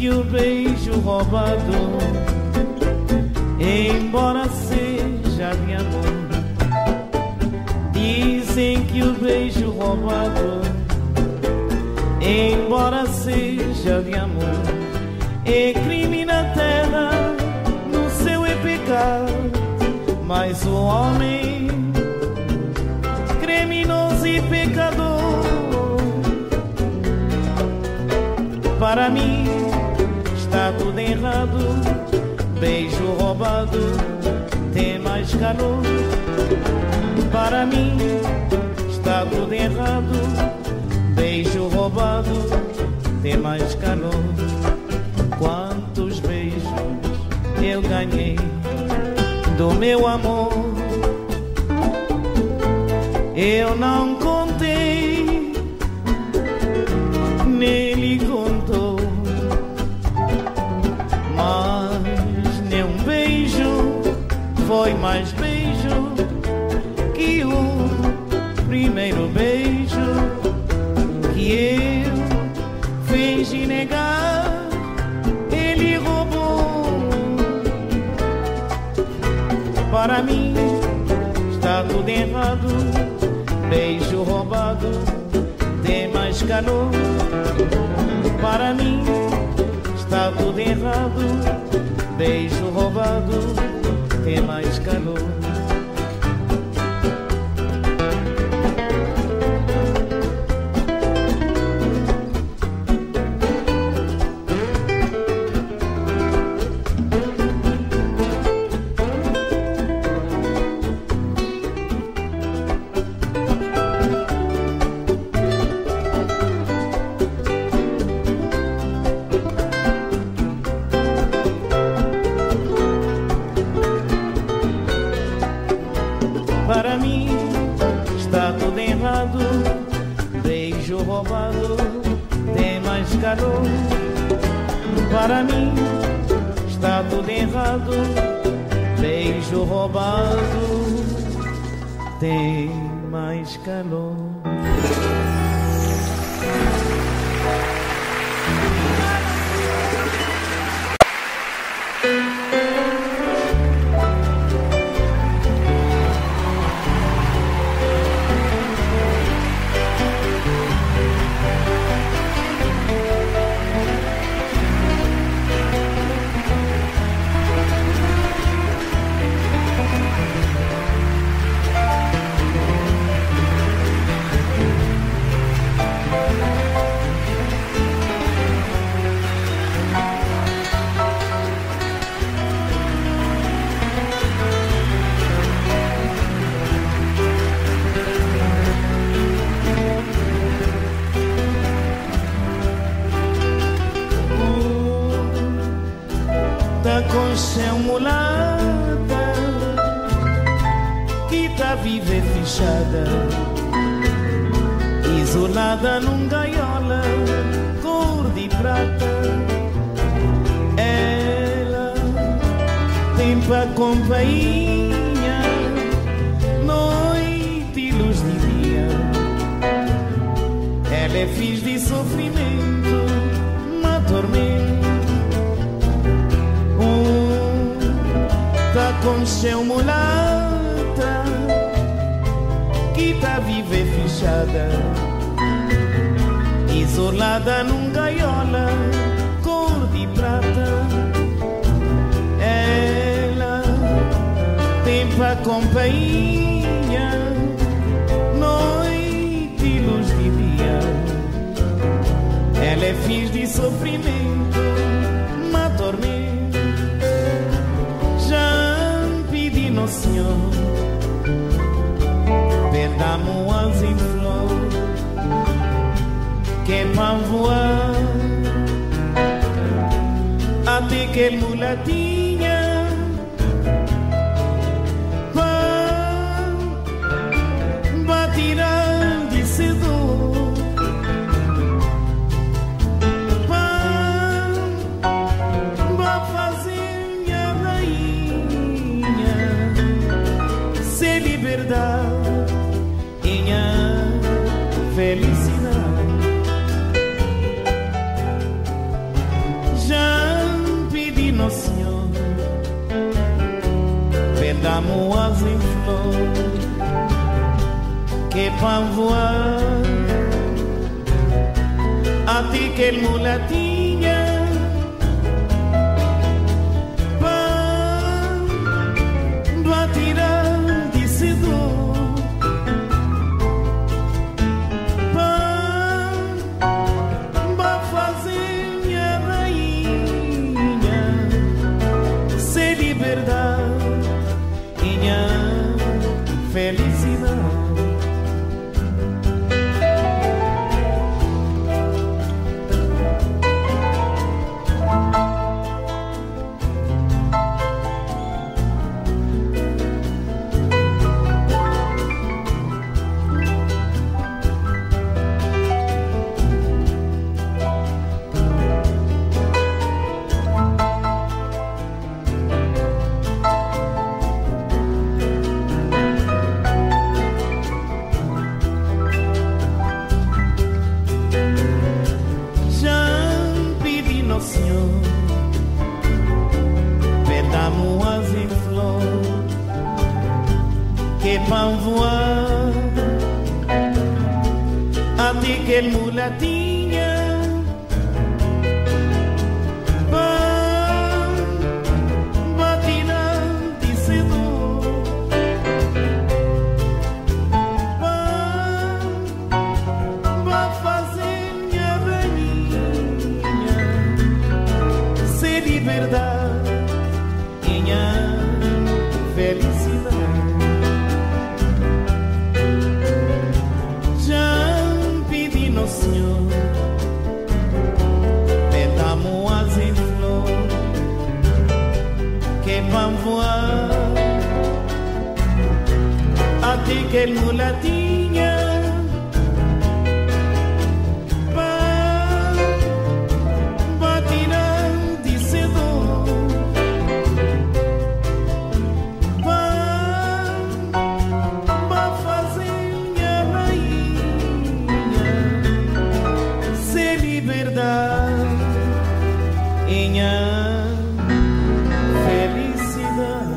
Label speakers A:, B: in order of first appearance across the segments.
A: que o beijo roubado, embora seja de amor, dizem que o beijo roubado, embora seja de amor, é crime na terra, no céu é pecado, mas o homem criminoso e pecador, para mim está tudo errado. Beijo roubado tem mais calor. Para mim está tudo errado. Beijo roubado tem mais calor. Quantos beijos eu ganhei do meu amor, eu não contei, nem lhe contou, mas nem um beijo foi mais beijo que o primeiro beijo que eu fiz de negar. Ele roubou. Para mim está tudo errado. Beijo roubado tem mais calor. Para mim está tudo errado. Beijo roubado tem mais calor. Para mim está tudo errado. Beijo roubado tem mais calor. Para mim está tudo errado. Beijo roubado tem mais calor. Com seu mulata que tá viva e fechada, isolada num gaiola cor de prata. Ela tem pra companhia noite e luz de dia. Ela é fiz de sofrimento, uma tormenta. Tá com seu mulata que tá viva e fechada, isolada num gaiola cor de prata. Ela tem pra companhia noite e luz de dia. Ela é fiz de sofrimento, uma tormenta. No Senhor, perdamos as em flor, que pra voar até que ele mulatinha vai tirar de cedo, vai fazer minha rainha liberdade, minha felicidade. Já pedi no Senhor, perdamos as em flor, que pra voar a ti que el mulatinha pra tirar de sedor, pra fazer minha rainha ser liberdade e minha felicidade. Vão voar a ti que el mulatinha vai tirar de sedor, vai fazer minha rainha ser liberdade e minha felicidade. Senhor, perdamos as em flor, que vão voar a ti que el mulatinha vai tirar de sedor, vai fazer minha rainha liberdade e minha felicidade.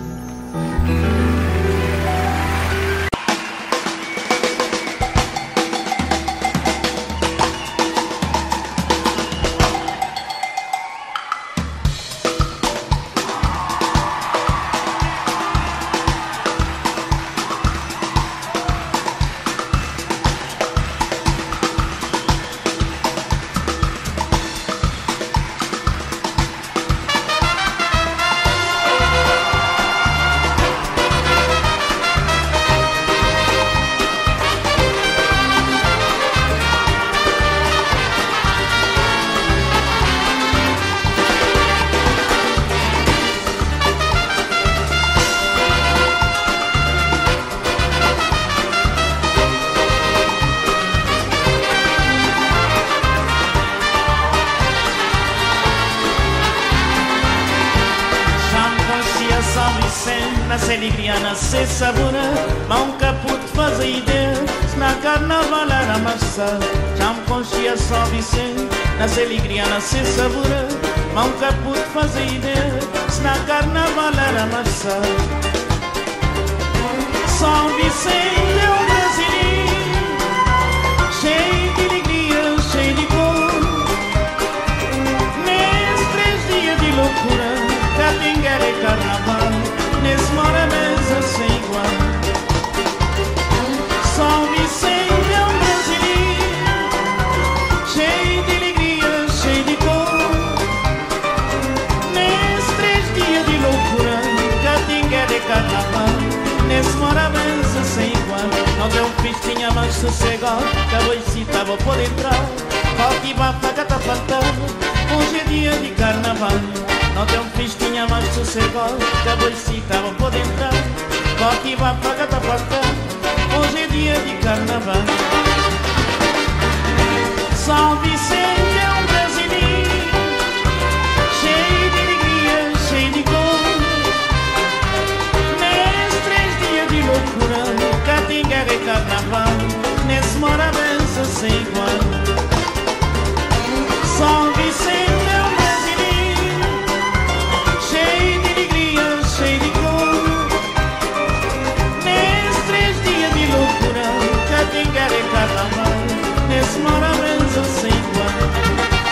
B: Nasce alegria, nasce sabor, nunca pude fazer ideia, se na carnaval era massa. Já me conhecia São Vicente, nasce alegria, nasce sabor, nunca pude fazer ideia, se na carnaval era massa. São Vicente é um brasileiro, cheio de alegria, cheio de cor. Nesses 3 dias de loucura, Catinguela e carnaval, nesse mora mesa sem igual. São Vicente é um brasileiro, cheio de alegria, cheio de cor. Nesses 3 dias de loucura, Catinguela e carnaval, nesse mora mesa sem igual. Não deu festinha mais sossegado, que a boicita vou por entrar. Qual que vai pagar tá faltando, hoje é dia de carnaval. Não tem festinha mais sossegado, que a boicita vou poder entrar. Qual que vai pagar tá faltando, hoje é dia de carnaval. São Vicente é um brasileiro, cheio de alegria, cheio de cor. Nesses 3 dias de loucura, Catinguela e carnaval, nesse mora benção sem igual. São Vicente é um brasileiro, benzo sem igual.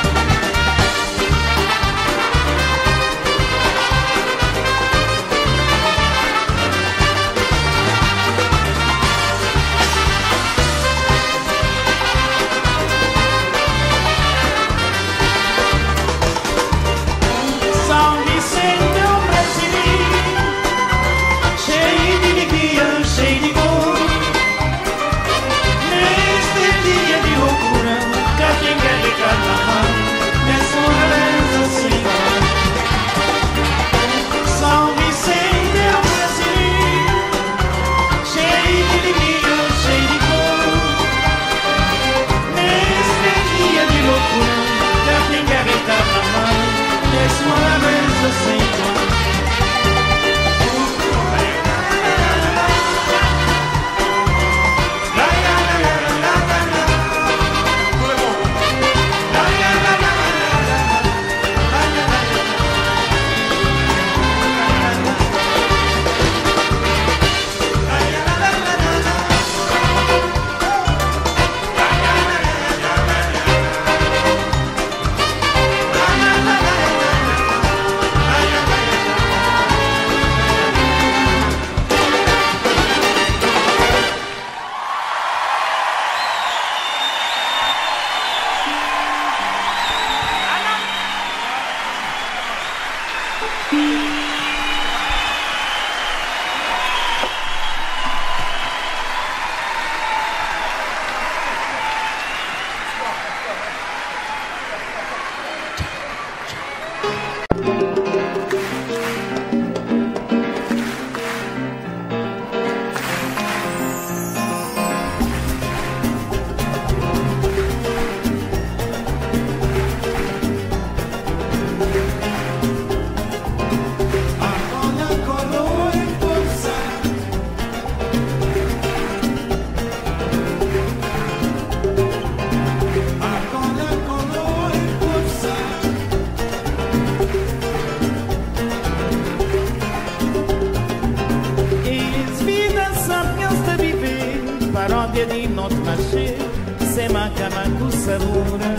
A: di not nasce se macama cu sabura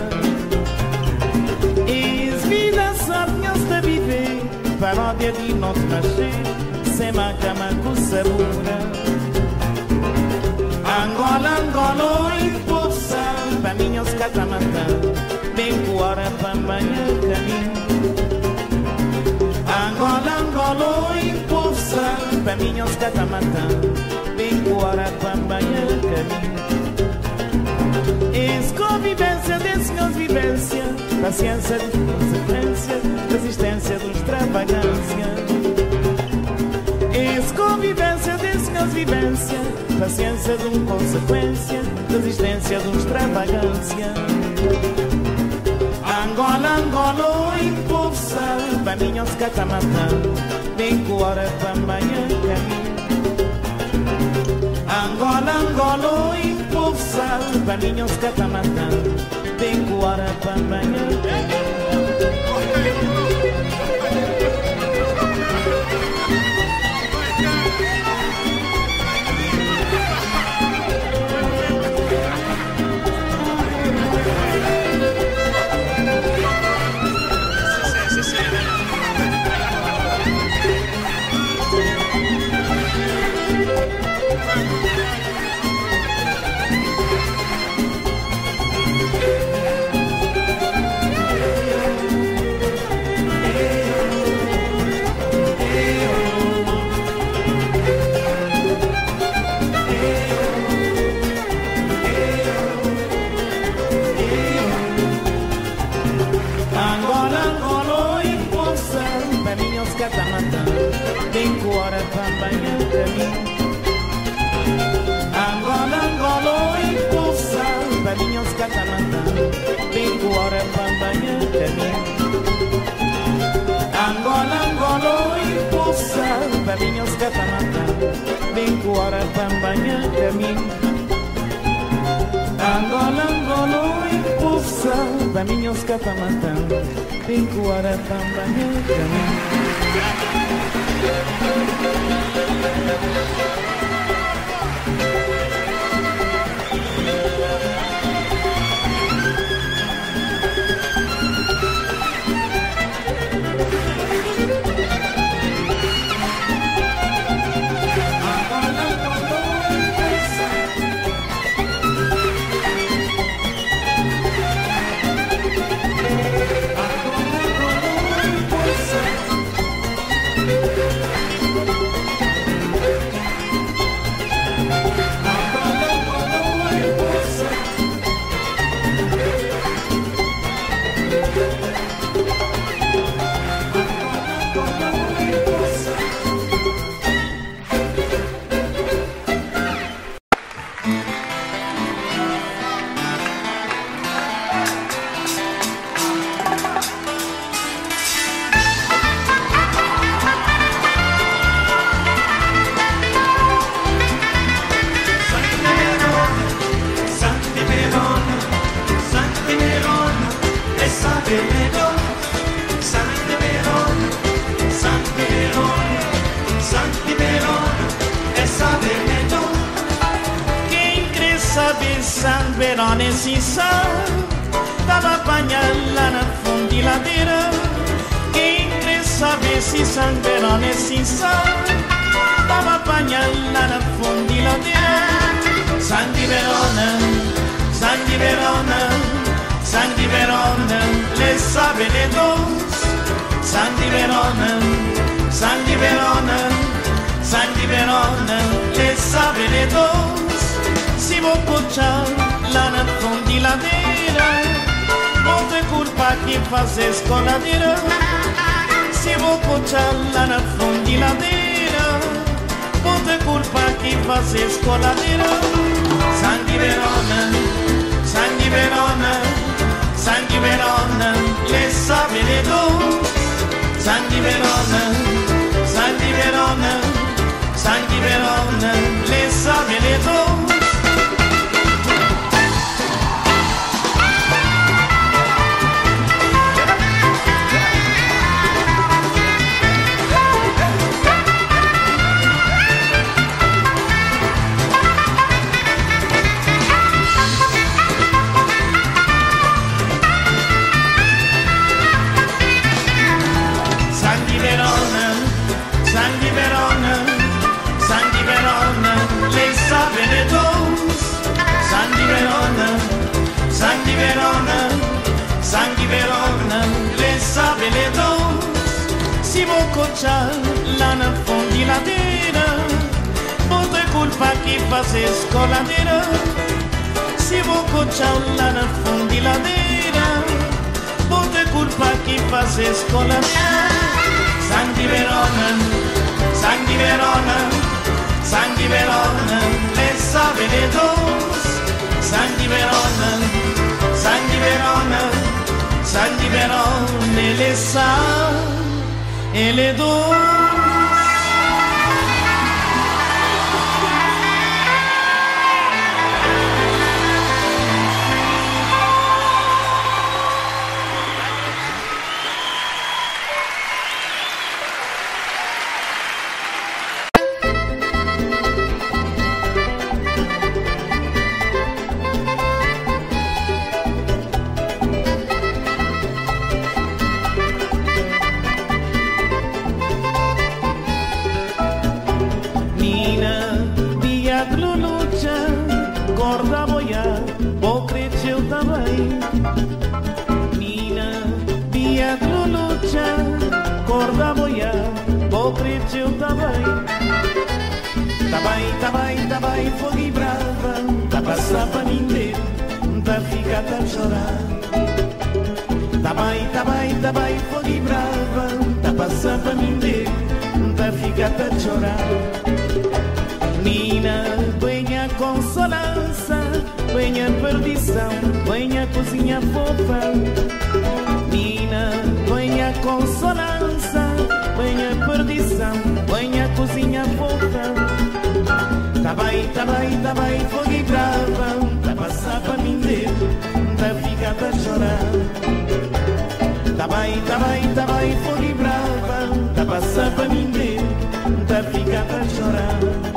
A: is vida sapnhos de viver paródia di not nasce se macama cu sabura Angola Angola impulsa paminhos catamata bem cuara pambanha caminho Angola Angola impulsa paminhos catamata Cuara pambanha caminho Ex-convivência desconvivência Paciência de consequência Resistência de extravagância Ex-convivência desconvivência Paciência de consequência Resistência de extravagância Angola, Angola impulsa Paminhos catamata Bem cuara pambanha caminho Angola, Angola, impulsa Paminhos catamata Tem cuara pambanha Tem cuara pambanha caminho Angola, Angola impulsa Paminhos catamata Tem cuara pambanha caminho Angola, Angola impulsa Paminhos catamata Tem cuara pambanha caminho Angola, Angola impulsa Paminhos catamata Tem cuara pambanha caminho
B: vermelho, sangue vermelho, sangue vermelho, sangue vermelho, essa vermelho.
A: Quem quer saber San Verone si sa, tava apanhando lá na fundiladeira. Quem quer saber se San Verone si sa, tava apanhando lá na fundiladeira. San di Verona, San di Verona, San di Verona, le sabe le dos. San di Verona, San di Verona, San di Verona, le sabe le dos. Si vou cochar lá na fundiladeira, não tem culpa que faz escoladeira. Se vou cochar lá na fundiladeira, não tem culpa que faz escoladeira. San di Verona, San di Verona, San di Verona, le sabe le dos. San di Verona, San di Verona, San di Verona, le sabe le dos. San di Verona, le sabe le dos. Si vou cochar lá na fundiladeira, não tem culpa que faz escoladeira. Se vou cochar lá na fundiladeira, não tem culpa que faz escoladeira. San di Verona, San di Verona, San di Verona, le sabe le dos. San di Verona, San di Verona, San di Verona, ele sa, ele do. Tá bem, fogo e brava, tá passar pra ninguém, tá ficar a chorar. Tá bem, fogo e brava, tá passar pra ninguém, tá ficar a chorar. Nina, venha consolança, venha perdição, venha cozinha fofa. Nina, venha consolança, venha perdição, venha cozinha fofa. Tá bem, fogo e brava, tá passar pra mim dentro, tá ficar a chorar. Tá bem, fogo e brava, tá passar pra mim dentro, tá ficar a chorar.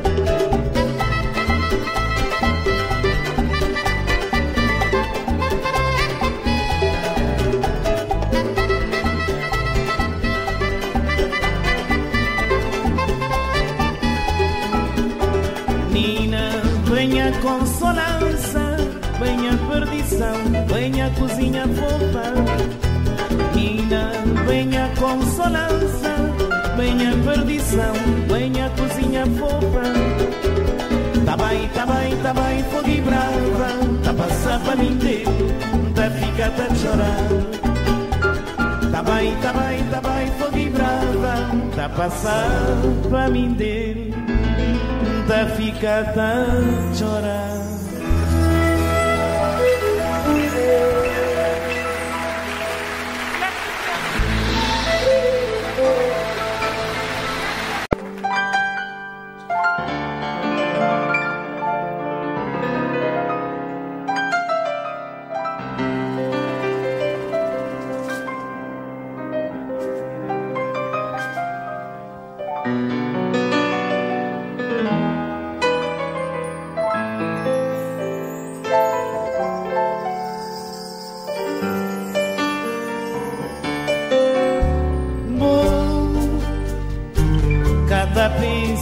A: Consolança, venha perdição, venha cozinha fofa. Nina, venha consolança, venha perdição, venha cozinha fofa. Tá bem, fogo e brava, tá passar pra mim dentro, tá ficar a chorar. Tá bem, fogo e brava, tá passar pra mim dentro, tá ficar a chorar.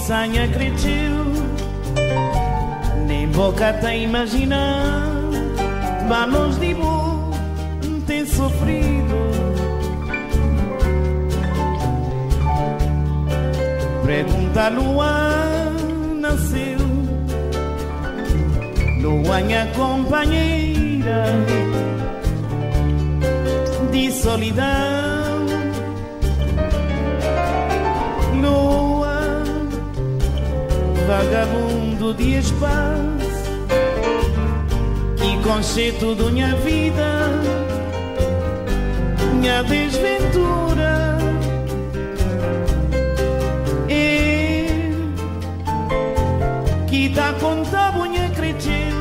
B: pensa em acreditar, nem boca tem imaginar, manos de bom tem sofrido. Pergunta a lua nasceu, lua minha companheira de solidão. Lua, vagabundo de espaço, que conceito da minha vida, minha desventura. Que tá contando minha cresceu,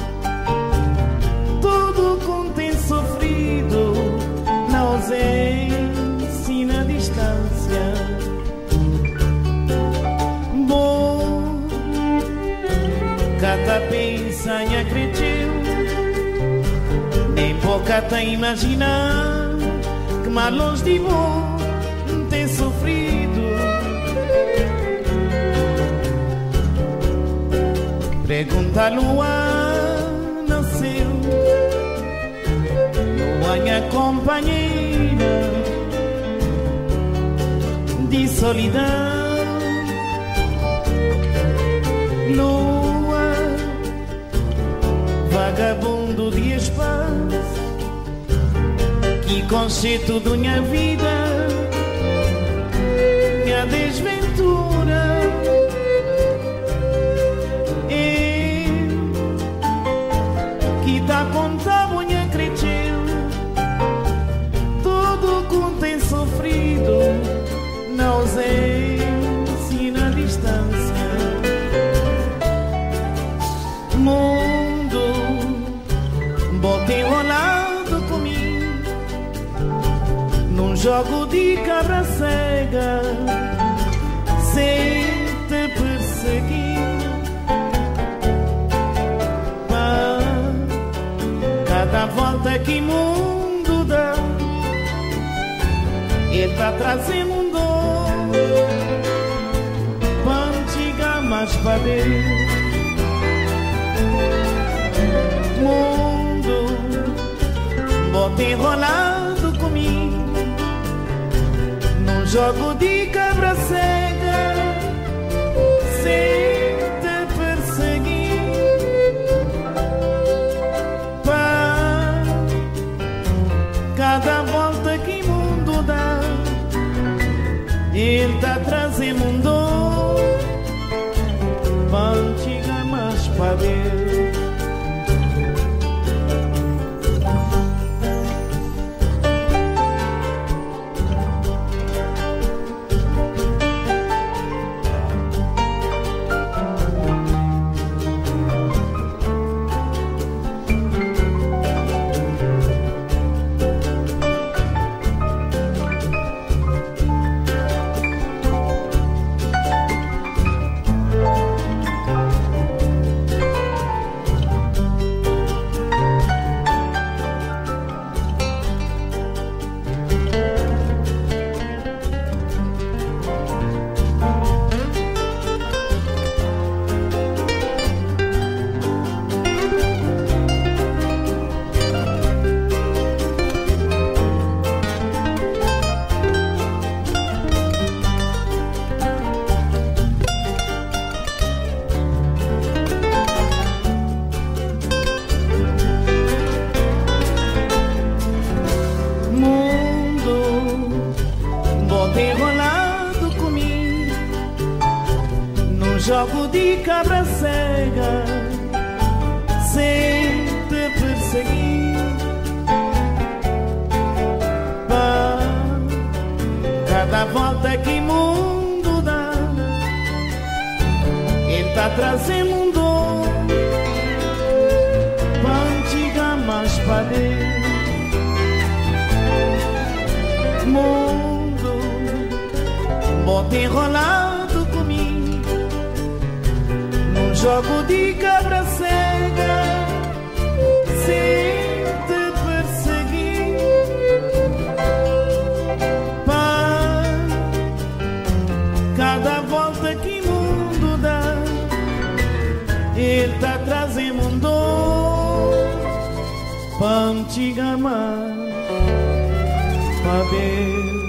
B: tudo com tem sofrido, na ausência e na distância. Bom, cada pensa em acreditar, nem pouca tem imaginar, que mais longe de bom tem sofrido. Pergunta a lua nasceu, lua minha companheira de solidão. Lua, vagabundo de espaço, que conceito da minha vida, minha desventura. Da conta minha cresceu, tudo com tem sofrido, na ausência e na distância. Mundo, bota enrolado comigo, num jogo de cabra cega, sem te perseguir. Cada volta que o mundo dá, ele tá trazendo um dor pra não chegar mais pra Deus. Mundo, bota enrolado comigo, num jogo de cabra cega, sem te perseguir. Cada volta que o mundo dá, ele tá trazendo um dor pra não chegar mais pra Deus. Jogo de cabra cega, sem te perseguir. Pá, cada volta que o mundo dá, ele tá trazendo um dor pra não chegar mais pra Deus. Mundo, bota enrolado comigo, jogo de cabra cega, sem te perseguir. Pá, cada volta que muda,
A: diga mais pra Deus.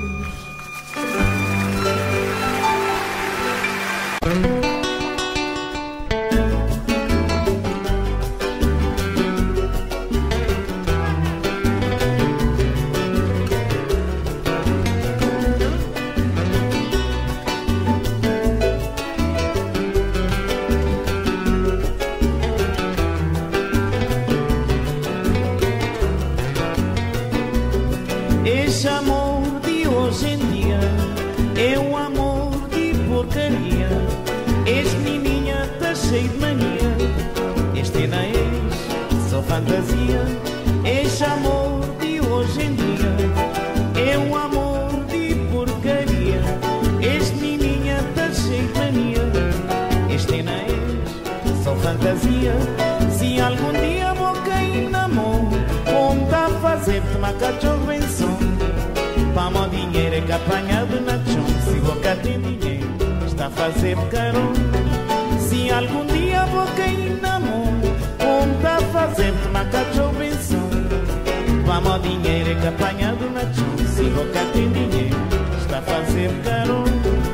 A: Esse amor de hoje em dia é um amor de porcaria. Este menininha tá cheio de mania. Este não é só fantasia. Esse amor de hoje em dia é um amor de porcaria. Este menininha tá cheio de mania. Este não é só fantasia. Se algum dia vou cair na mão, como tá fazendo uma cachorro em som, para meu dinheiro é que apanhado na chão. Se boca tem dinheiro, está a fazer carão. Se algum dia vou cair na mão, como tá fazendo uma cachorro em som, para meu dinheiro é que apanhado na chão. Se boca tem dinheiro, está a fazer carão.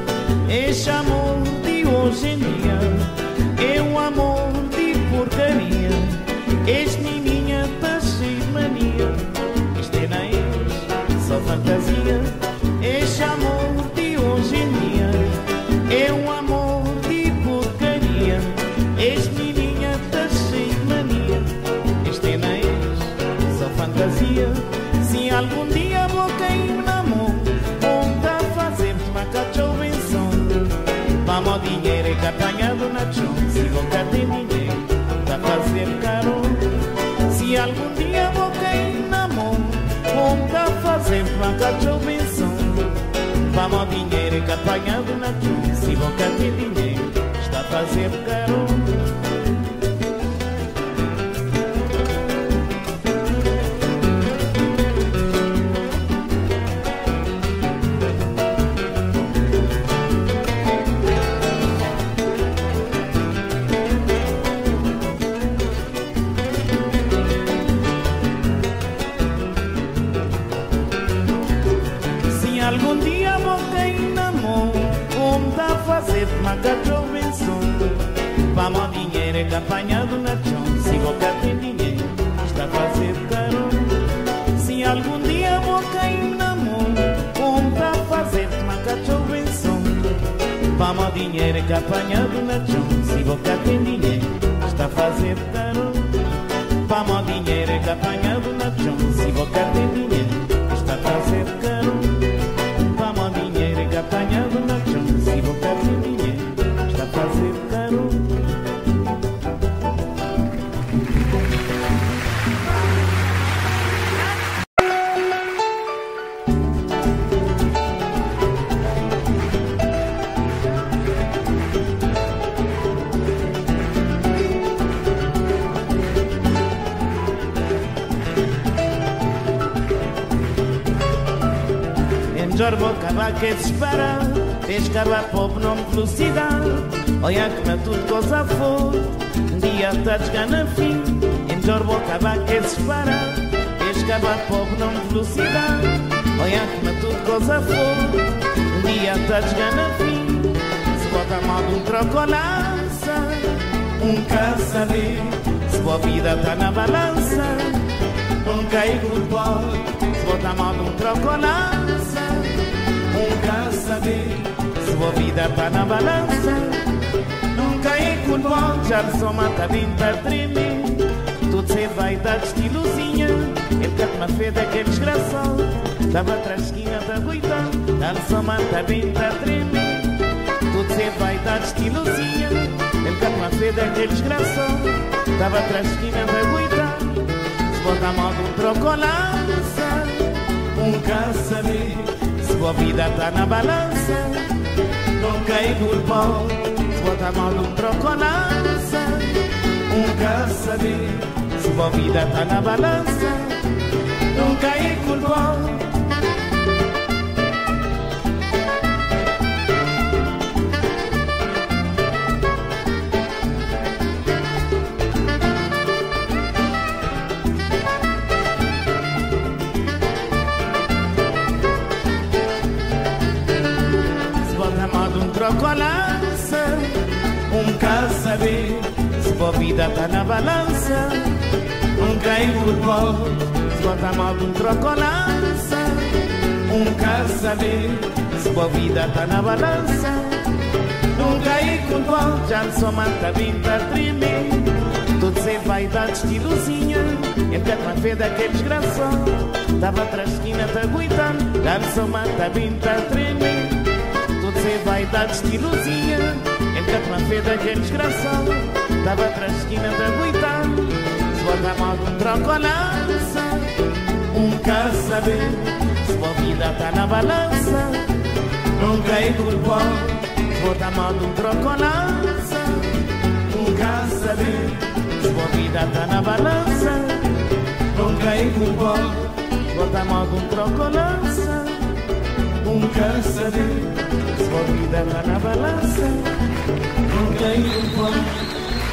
A: Esse amor de hoje em dia é um amor de porcaria. Este menininha tá cheio de mania. Este não é só fantasia. Este amor de hoje em dia é um amor de porcaria. Este menininha tá cheio de mania. Este não é só fantasia. Se algum dia vou cair na mão, como tá fazendo uma cachorro em som, para meu dinheiro é que apanhado na chão. Se boca tem dinheiro, tá a fazer caro. Se algum dia vou cair na mão, como tá fazendo uma cachorro em som, para meu dinheiro é que apanhado na chão. Se boca tem dinheiro, está a fazer caro. Algum dia vou cair na mão, como tá fazendo uma cachorro em som, para meu dinheiro é que apanhado na chão. Se boca tem dinheiro, está a fazer caro. Se algum dia vou cair na mão, como tá fazendo uma cachorro em som, para meu dinheiro é que apanhado na chão. Se boca tem dinheiro, está a fazer caro. Para meu dinheiro é que apanhado na chão. Se boca tem dinheiro, está a fazer caro. Apanhado na chão, se boca tem dinheiro, está a fazer caro. Jorbo cava que dispara, fez cava pobre não velocidade. Olha que me tudo coisa for, um dia tá chegando a fim. Em Jorbo cava que dispara, fez cava pobre não velocidade. Olha que me tudo coisa for, um dia tá chegando a fim. Se bota a mão de um trocolança, caçador. Se boa vida tá na balança, cai culpado. Se bota a mão de um trocolança, caçador. Se boa vida tá na balança, não cai culpado. Já de soma tá dentro a tremer, tudo se vai dar de estilozinha. Ele canta uma fé daquele desgraçado, tava atrás da esquina da coitada. Já de soma tá dentro a tremer, tudo se vai dar de estilozinha. Ele canta uma fé daquele desgraçado, tava atrás da esquina da coitada. Se bota a mão de um trocolança, caçador. Se boa vida tá na balança, não cai culpado. Se bota a mão de um trocolança, caçador. Se boa vida tá na balança, não cai culpado.
B: saber se a vida tá na balança. Nunca é futebol, se bota mal de trocolança. Nunca saber se a vida tá na balança. Nunca é futebol, já não sou manta vinda tremer. Tudo sem vaidade, estilozinha. Enquanto uma fé daquele desgraçado tava atrás da esquina te aguentando. Já não sou manta vinda tremer. Tudo sem vaidade, estilozinha. Enquanto uma fé daquele desgraçado tava atrás da esquina te aguentando. Se bota a mão de trocolança. Nunca saber se a vida tá na balança. Nunca é culpado se bota a mão de trocolança. Nunca saber se a vida tá na balança. Nunca é culpado se bota a mão de trocolança. Nunca saber se a vida tá na balança. Nunca é culpado.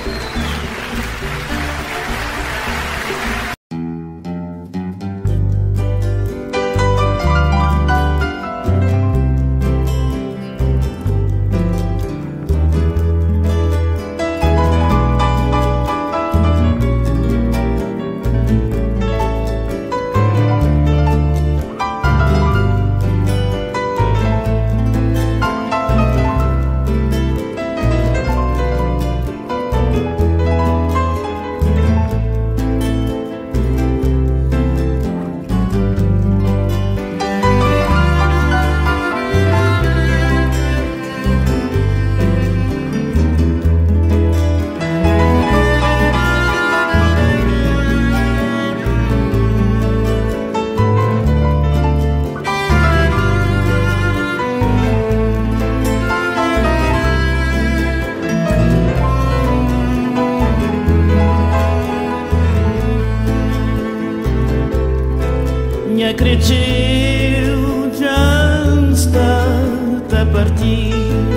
B: Acredito já está a partir.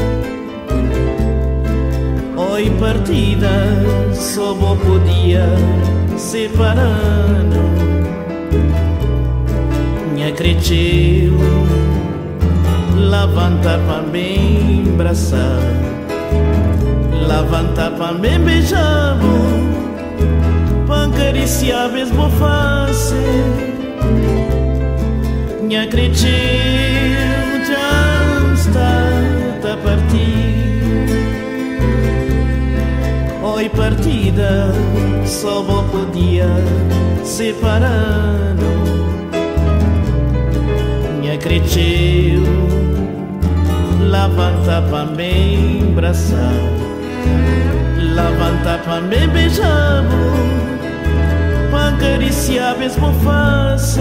B: Oi partida, só vou podia separando. Me acredito, levanta para me abraçar, levanta para me beijar, para acariciar mesmo face. Me acredito já está a partir. Oi partida, só vou podia separando. Me acredito, levanta para me abraçar, levanta para me beijar, para acariciar mesmo face.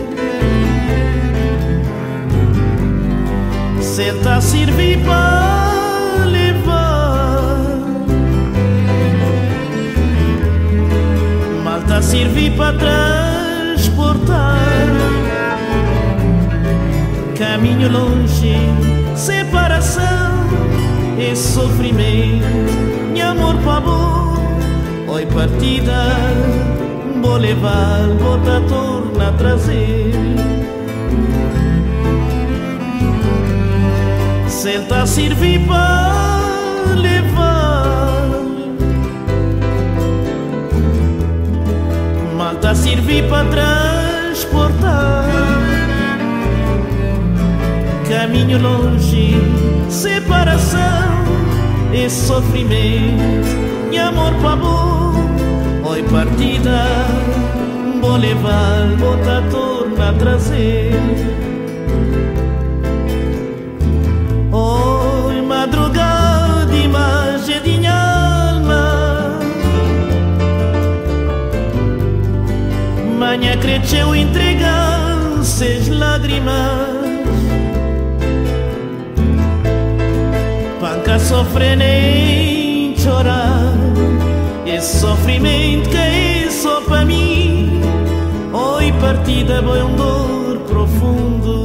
B: Cê tá servir pra levar, mal tá servir pra transportar. Caminho longe, separação e sofrimento. Meu amor pra bom, oi partida, vou levar, vou tá torna a trazer. Senta a servir para levar, mal tá a servir para transportar. Caminho longe, separação e sofrimento. Meu amor para bom, oi partida, vou levar, vou tá torna a trazer. Oi madrugada, imagem de minha alma, manhã cresceu entregar seis lágrimas. Panca sofrer nem chorar, esse sofrimento que é só pra mim. Oi partida, foi um dor profundo.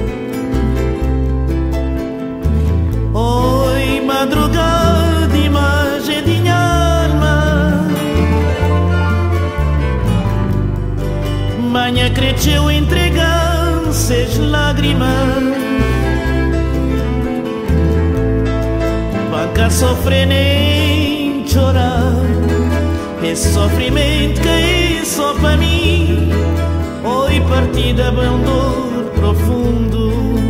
B: Oi madrugada, imagem de minha alma, manhã cresceu entregar seis lágrimas. Panca sofrer nem chorar. Esse sofrimento que é só para mim, oi partida bem dor profundo.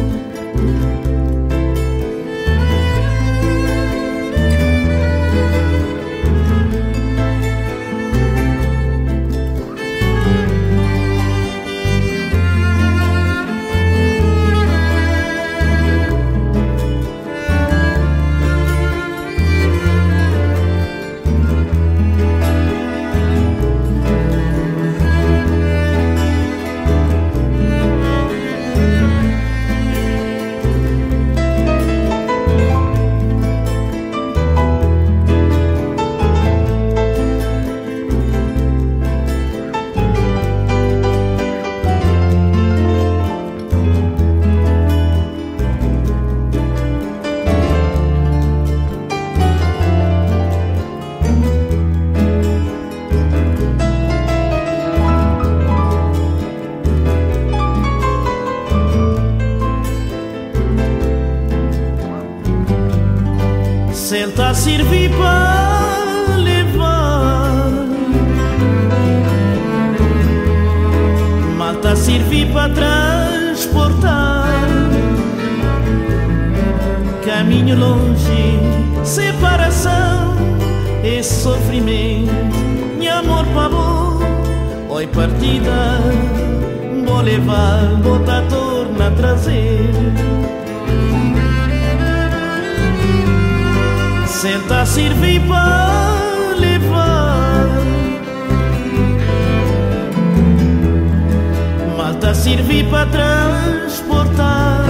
B: Senta a servir para levar, malta a servir para transportar. Caminho longe, separação, esse sofrimento, meu amor para bom. Oi partida, vou levar, botar torna a trazer. Senta a servir para levar, malta a servir para transportar.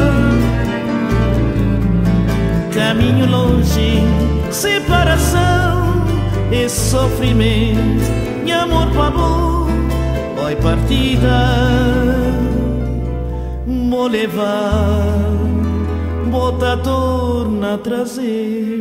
B: Caminho longe, separação, esse sofrimento, meu amor para bom. Oi partida, vou levar, botar torna a trazer.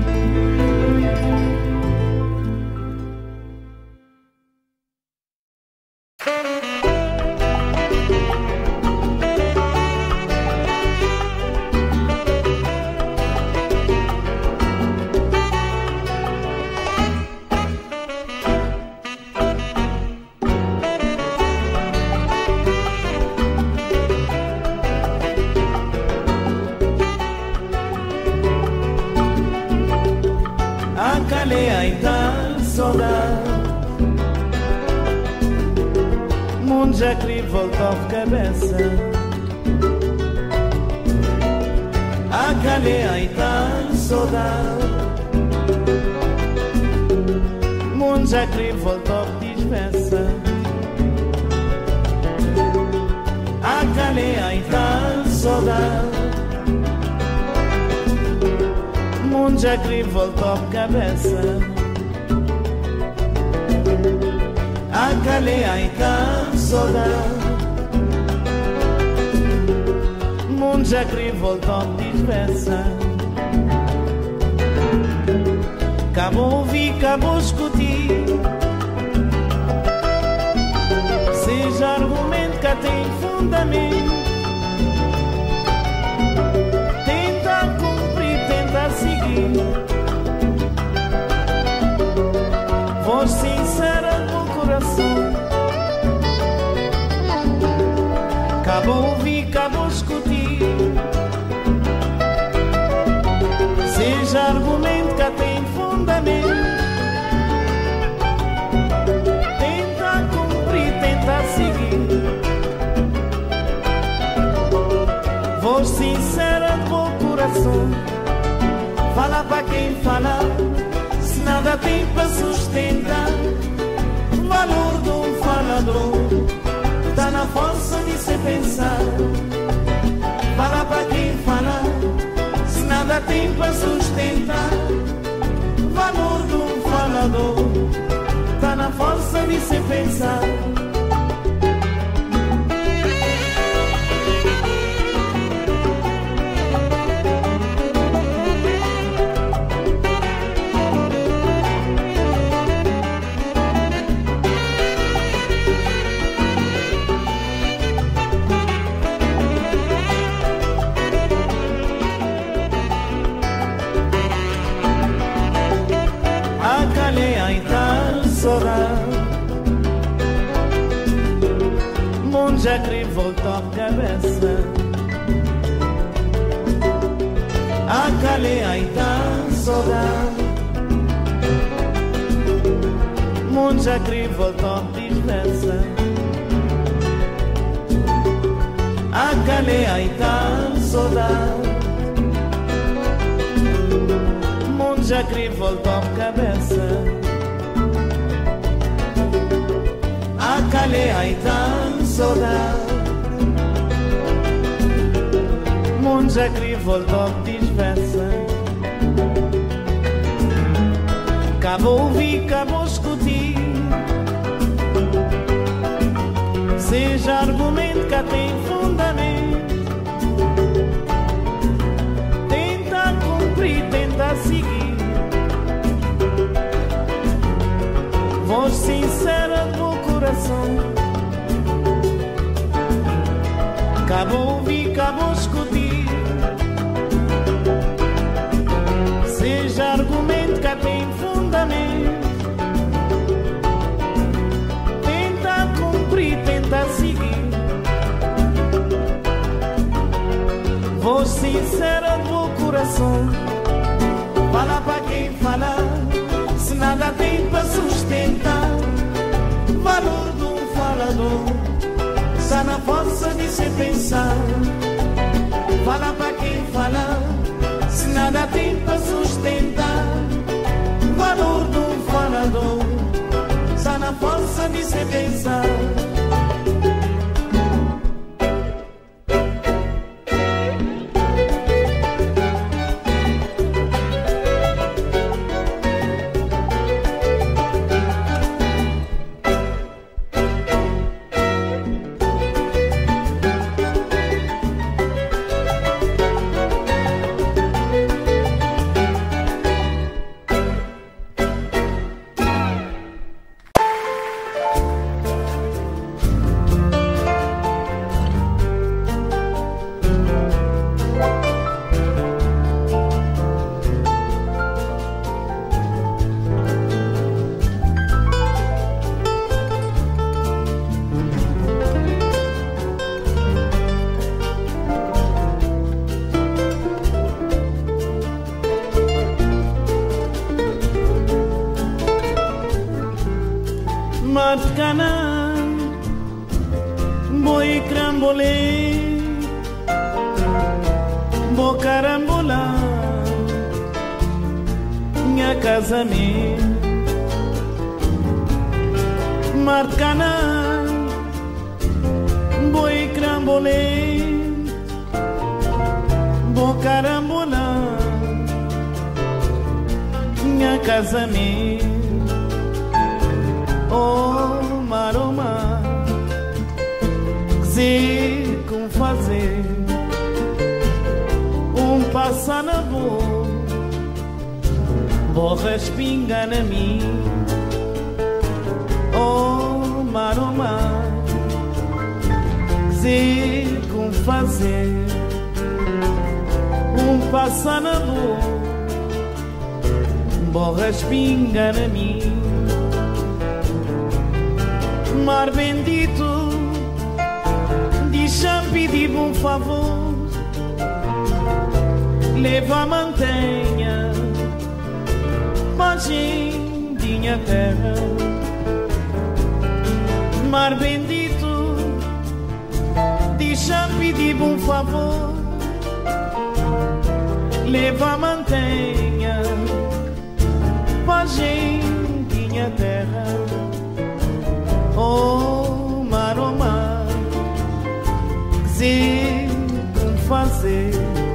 B: Já que voltou a cabeça, a caleia e tal saudade. Mundo já que voltou a despeça, a caleia e tal saudade. Mundo já que voltou a cabeça, a caleia e tal saudade. Mundo já que voltou despeça, acabou ouvir, acabou escutir. Seja argumento que tem fundamento, tenta cumprir, tenta seguir. Voz sincera do coração, acabou ouvir, acabou escutir. Seja argumento que tem fundamento, tenta cumprir, tenta seguir. Voz sincera do coração, fala para quem fala, se nada tem para sustentar. Valor de um falador tá na força de se pensar. Fala para quem fala, se nada tem para sustentar. Valor de um falador tá na força de se pensar. já queria voltar a cabeça. A calé aí tá saudade. Mundo já queria voltar a desgraça. A calé aí tá saudade. Mundo já queria voltar a cabeça. A calé aí tá saudade. Mundo já queria voltar a desgraça. Acabou ouvir, acabou escutar. Seja argumento que tem fundamento. Tenta cumprir, tenta seguir. Voz sincera do coração. Acabou ouvir, acabou escutar. Seja argumento que tem fundamento. Tenta cumprir, tenta seguir. Voz sincera do coração. Fala pra quem falar, se nada tem pra sustentar. Valor do falador, só na força de se pensar. Fala pra quem falar, se nada tem pra sustentar. Valor do falador, só na força de se pensar. Matcana, boi crambolé, bo carambola, minha casa me. Matcana, boi crambolé, bo carambola, minha casa me. Oh, maroma, que como fazer passa na boa, borra espinga na mim. Oh, maroma, que como fazer passa na boa, borra espinga na mim. Mar bendito, deixa pedir um favor, leva a mantenha pra minha terra. Mar bendito, deixa pedir um favor, leva a mantenha pra minha terra. Oh, maroma, que como fazer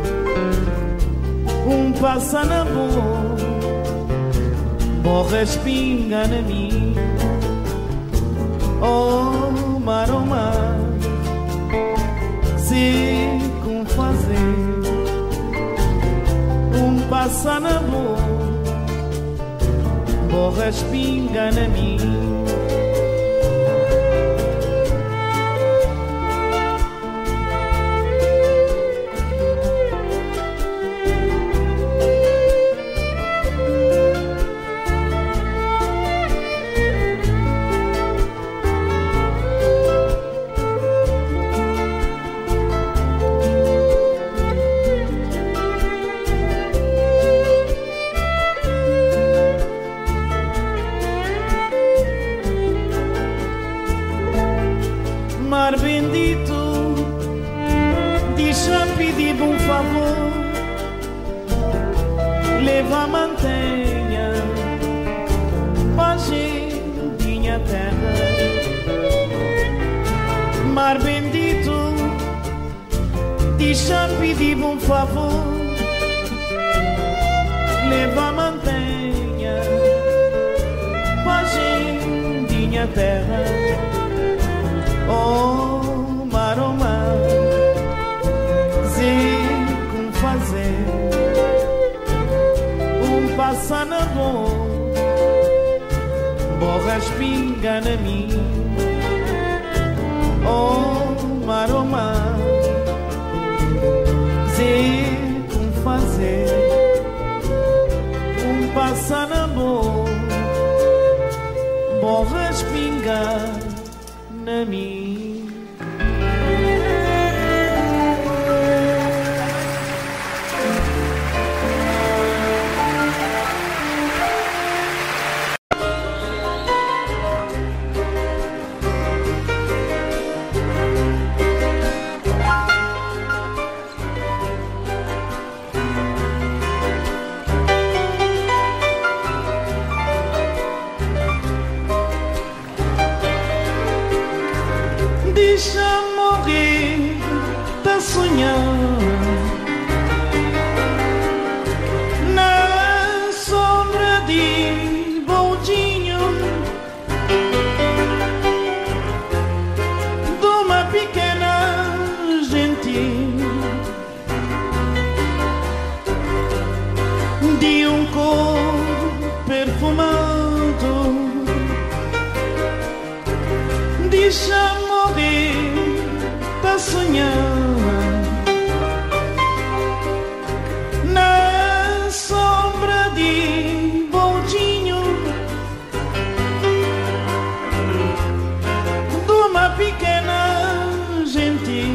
B: passa na boa, borra espinga na mim. Oh, maroma, que como fazer passa na boa, borra espinga na mim. bendito, deixa pedir um favor, leva a mantenha pra gentinha terra. Mar bendito, deixa pedir um favor, leva a mantenha pra gentinha terra. Oh mar, Zé com fazer passando bom, borra espinga na mim. Oh mar, Zé com fazer passando bom, borra espinga na mim. Deixa morrer, tá sonhando na sombra de boldinho de uma pequena gente, de um corpo perfumado. Deixa morrer, tá sonhando na sombra de boldinho de uma pequena gente,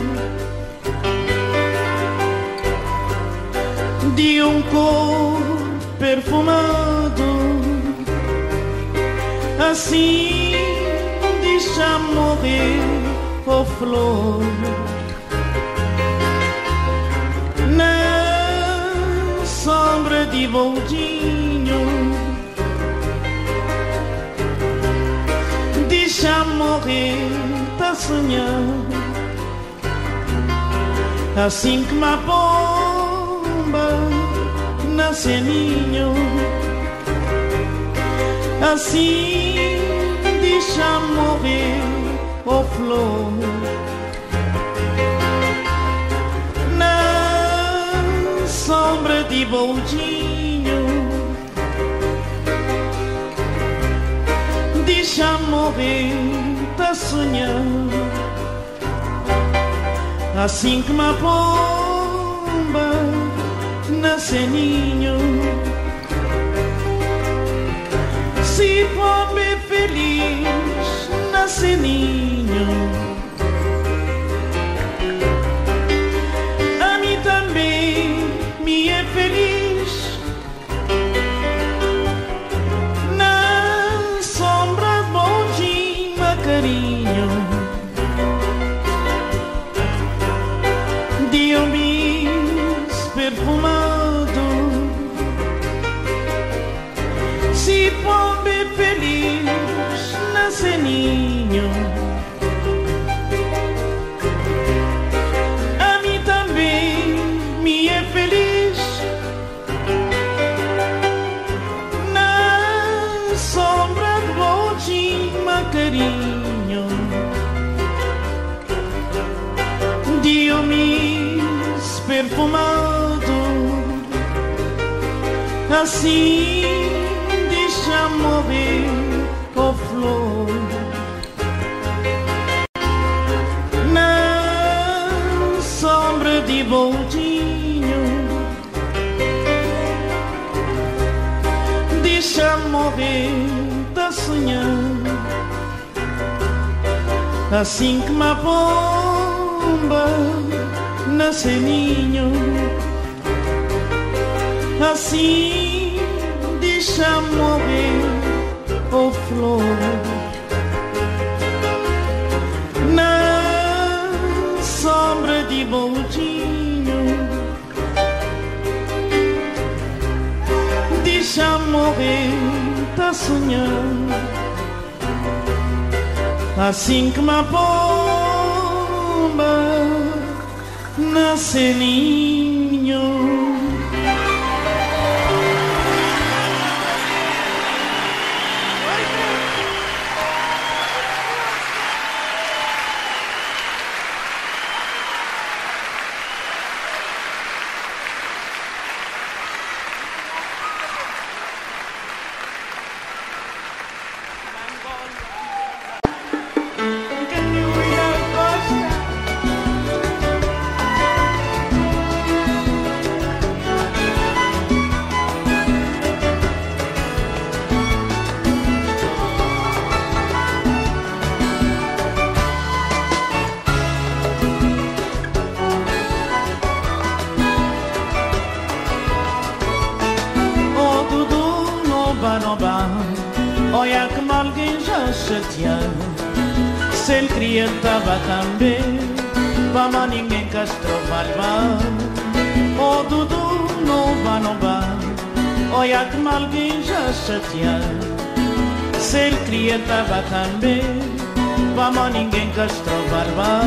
B: de um corpo perfumado. Assim deixa morrer, oh flor, na sombra de boldinho. Deixa morrer, tá sonhando, assim que uma pomba nasce ninho. Assim deixa morrer, oh flor, na sombra de boldinho. Deixa morrer, tá sonhando, assim que uma pomba nasce ninho. Se pobre feliz nasce ninho, a mim também me é feliz na sombra boldinha carinho de um bis perfumado. Se pobre feliz nasce ninho, a mim também me é feliz na sombra do boldinho carinho de um mis perfumado. Assim deixa morrer, oh flor, na sombra de boldinho. Deixa morrer, tá sonhando, assim que uma pomba nasce ninho. Assim deixa morrer, oh flor, na
A: boldinho, deixa morrer, tá sonhando, assim que uma bomba nasce ninho.
B: Olha como alguém já chateado, se ele queria tava também, vamos ninguém castrou malvá. Oh Dudu, não vá, olha como alguém já chateado, se ele queria tava também, vamos ninguém castrou malvá.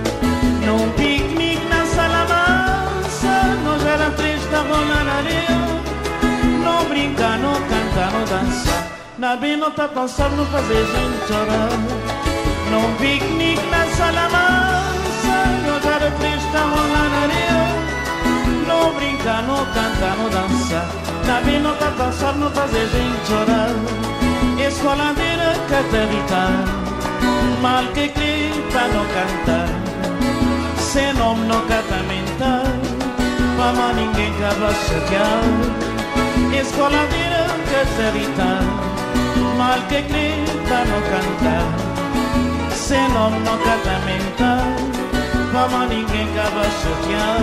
B: Num piquenique na sala mansa, nós era três, estavam lá na areia, não brinca, não canta, não dança. Na bem não tá pensando no fazer gente chorar. Num piquenique na sala mansa, nós era três, estavam lá na areia, não brinca, não canta, não dança. Na bem não tá pensando no fazer gente chorar. Escoladeira catarita, mal que crê pra não cantar, sem nome não catamentar, vamos ninguém que vai chatear. Escoladeira catarita, mal que crê pra não cantar, sem nome não catamentar, vamos ninguém que vai chatear.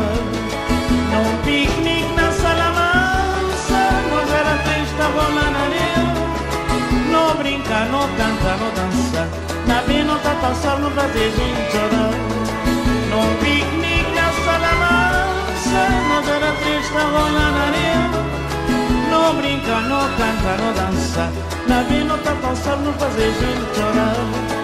B: Num piquenique na sala mansa, nós era três, estavam lá na areia, não brinca, não canta, não dança. Na bem não tá dançando, não fazer gente chorar. Num piquenique na sala mansa, nós era três, estavam lá na areia, não brinca, não canta, não dança. Na bem não tá dançando, não fazer gente chorar.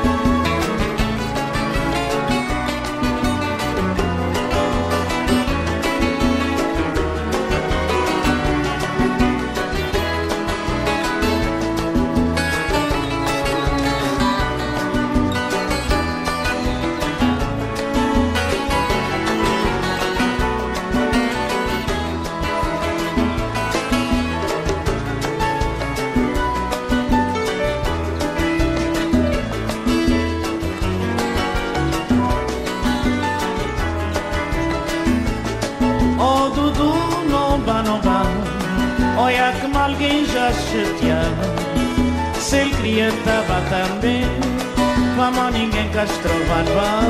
B: Olha como alguém já chateava, se ele queria tava também, vamos ninguém castrou vá.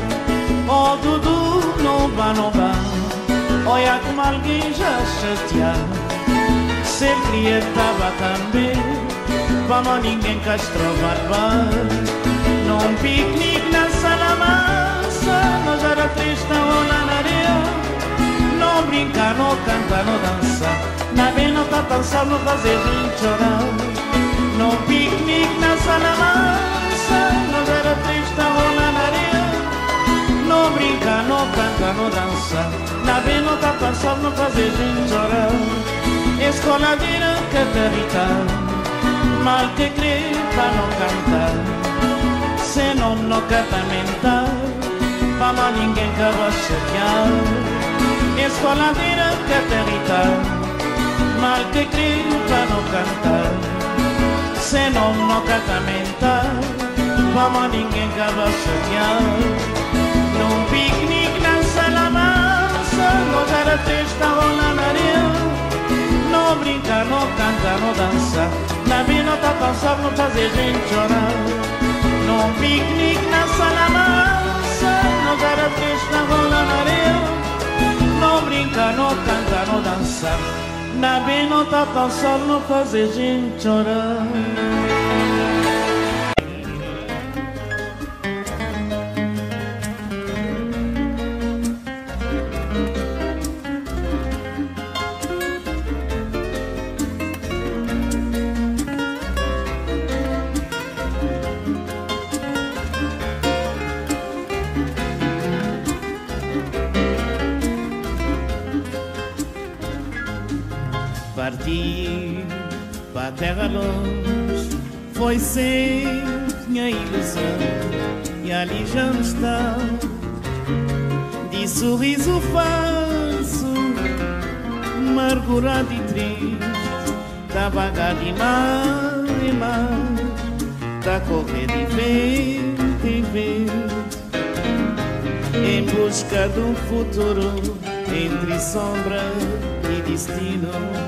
B: Oh Dudu, não vá, olha como alguém já chateava, se ele queria tava também, vamos ninguém castrou vá. Num piquenique na sala mansa, nós era três, estavam lá na areia, não brinca, não canta, não dança. Na bem não tá dançando, não fazer gente chorar. Num piquenique na sala mansa, nós era três, estavam lá na areia, não brinca, não canta, não dança. Na bem não tá dançando, não fazer gente chorar. Escoladeira catarita, mal que crê pra não cantar, sem nome não catamentar, vamos ninguém que vai chatear. Escoladeira catarita, mal que crê pra não cantar, sem nome não catamentar, vamos ninguém que vai chatear. Num piquenique na sala mansa, nós era três, estavam lá na areia, não brinca, não canta, não dança. Na bem não tá dançando, não fazer gente chorar. Num piquenique na sala mansa, nós era três, estavam lá na areia, não brinca, não canta, não dança. Na bem não tá dançando, não fazer gente chorar.
A: Parti para a terra longe, foi sempre minha ilusão, e ali já não está. De sorriso falso, amargurado e triste, tá vagar de mar em mar, tá correr de vento em vento, em busca de um futuro entre sombra e destino.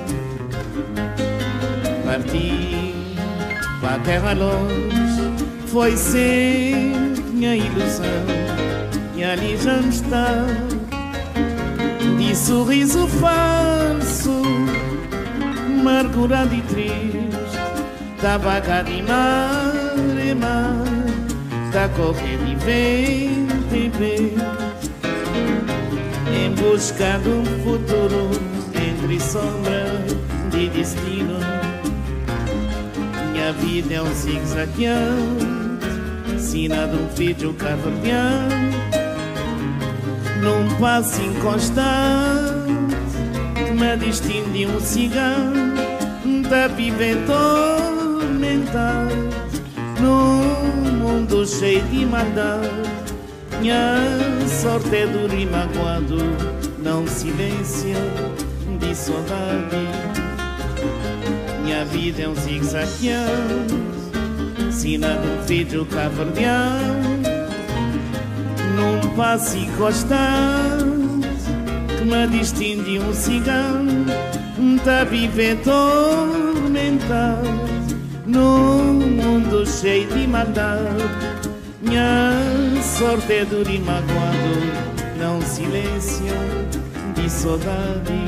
A: Parti para a terra longe, foi sempre minha ilusão, e ali já não está. De sorriso falso, amargurado e triste, tá vagar de mar em mar, tá correr de vento em vento, em busca de um futuro entre sombra de destino. Minha vida é um zigue-zagueante, sina de um vídeo caverdeante, num passo inconstante, que me distingue de um cigano, da viver tormentado, num mundo cheio de maldade. Minha sorte é duro e magoado, não silêncio de saudade. Minha vida é um zigue-zagueante, sina de um vídeo caverdeante, num passo inconstante, que me distingue de um cigano, tá viver tormentado, num mundo cheio de maldade. Minha sorte é duro e magoado, não silêncio de saudade.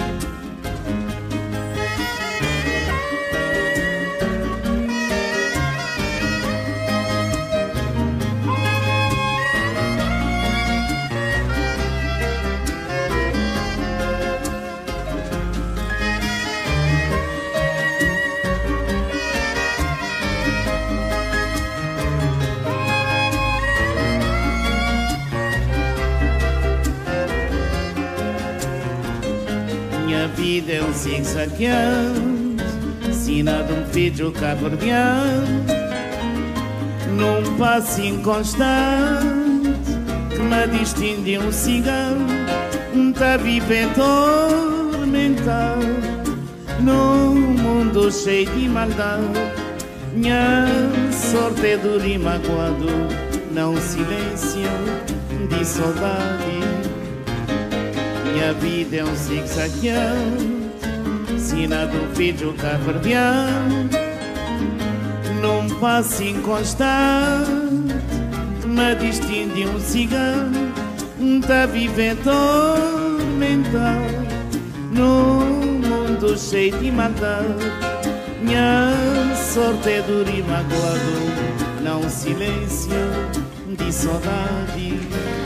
A: Minha vida é um zigue-zagueante, sina de um vídeo caverdeante, num passo inconstante, que me distingue de um cigano, tá viver tormentado, num mundo cheio de maldade. Minha sorte é duro e magoado, não silêncio de saudade. Minha vida é um zigue-zagueante, sina de um vídeo caverdeante, num passo inconstante, que me distingue de um cigano, tá viver tormentado, num mundo cheio de maldade. Minha sorte é duro e magoado, não silêncio de saudade.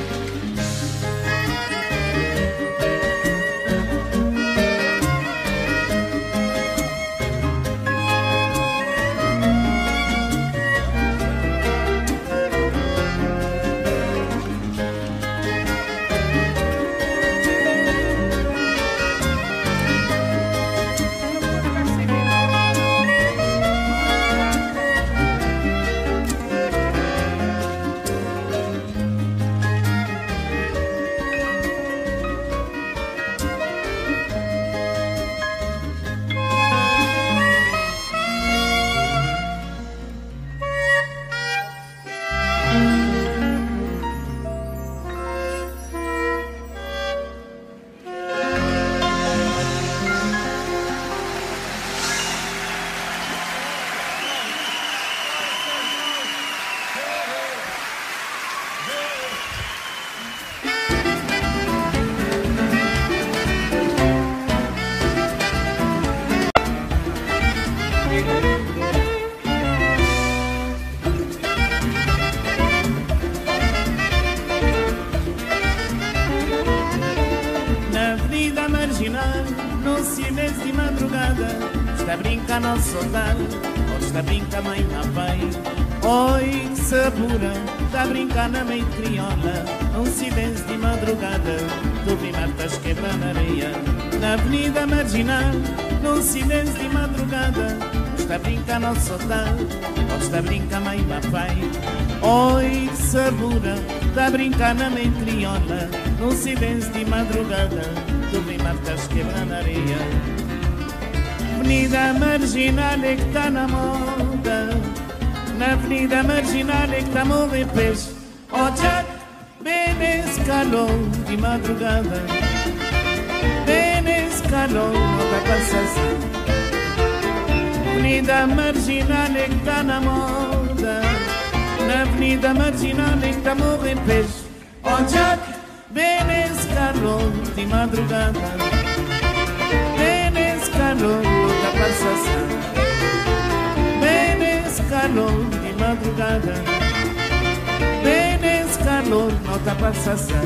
B: No silêncio de madrugada, está a brincar nosso soldado, ou está a brincar mãe na pai. Oi, que sabura, tá brincando na meio crioula, um silêncio de madrugada, tu vi martas quebrando areia, na avenida marginal, num silêncio de madrugada, está brincando ao soltar, ou está brincando mãe e papai. Oi, sabura, tá brincando na meio crioula, num silêncio de madrugada, tu vi martas quebrando areia. Avenida marginal é que tá na moda, na avenida marginal é que tá a morrer peixe. Oh Jack, bem nesse calor de madrugada, bem nesse calor da cansação. Avenida marginal é que tá na moda, na avenida marginal é que tá a morrer peixe. Oh Jack, bem nesse calor de madrugada, bem nesse calor da cansação. Bem nesse calor de madrugada, bem nesse calor, nota passação.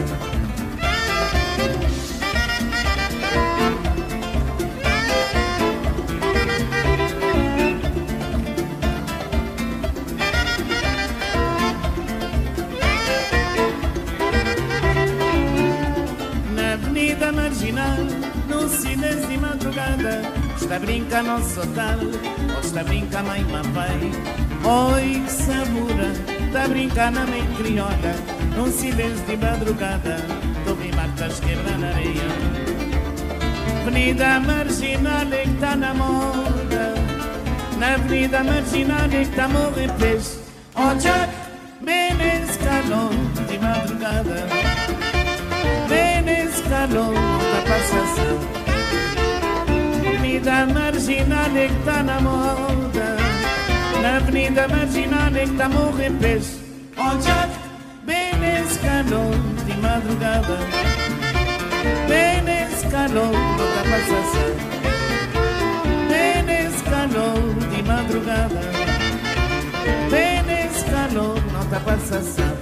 B: Na avenida marginal, no silêncio de madrugada, está brincando ao soltar, ou está brincando mãe e papai. Oi, que sabura, tá brincando na meio crioula, num silêncio de madrugada, tu vi martas quebrando areia. Avenida marginal é que tá na moda, na avenida marginal é que tá a morrer peixe. Oh Jack, bem nesse calor de madrugada, bem nesse calor da passação. Avenida marginal é que tá na moda, na avenida marginal é que tá a morrer peixe. Oh Jack, bem nesse calor de madrugada, bem nesse calor da passação. Bem nesse calor de madrugada, bem nesse calor da passação.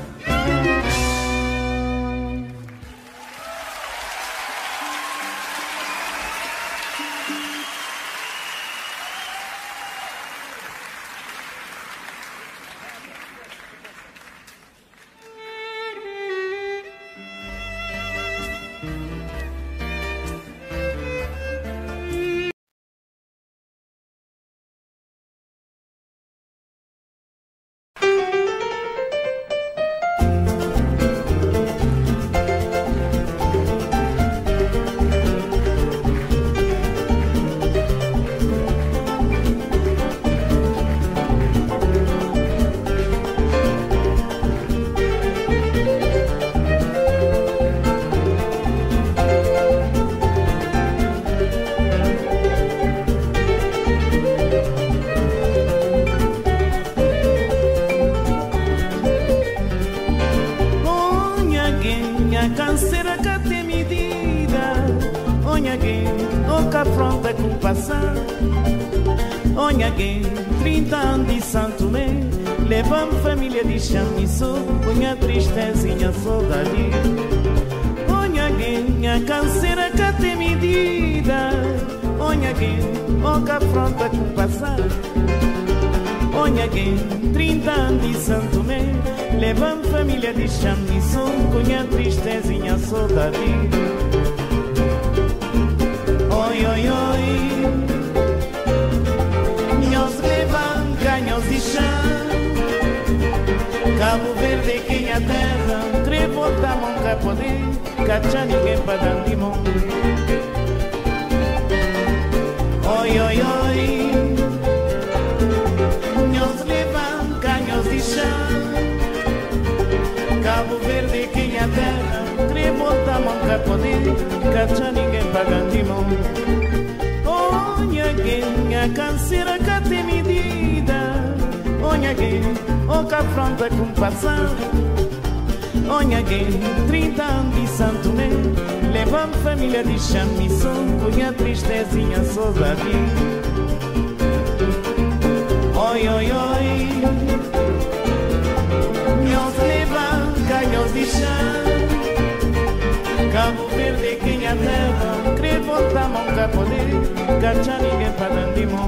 B: Canseira que tem medida, onha alguém, o que afronta com o passado. Onha alguém, 30 anos de Santo Tomé, levamos família de chamiço, onha tristezinha, saudade. Onha alguém, a canseira que tem medida, onha alguém, o que afronta com o passado. Onha alguém, 30 anos de Santo Tomé, levamos família de chamiço, cunha tristezinha, saudade. Oi, oi, oi, nós levamos canhões de chão, Cabo Verde quem a terra, crê voltar nunca poder, cachar ninguém para dar limão. Oi, oi, oi, nós levamos canhões de chão, Cabo Verde quem a terra, crê voltar nunca poder, cachar ninguém para dar limão. Onha quem a canseira que tem medida, onha quem o que afronta com o passado. Onha quem 30 anos de Santo Tomé, levamos família de chamiço, cunha tristezinha, saudade. Oi, oi, oi, nós levamos canhões de chão, Cabo Verde quem a terra, crê voltar nunca poder, cachar ninguém para dar limão.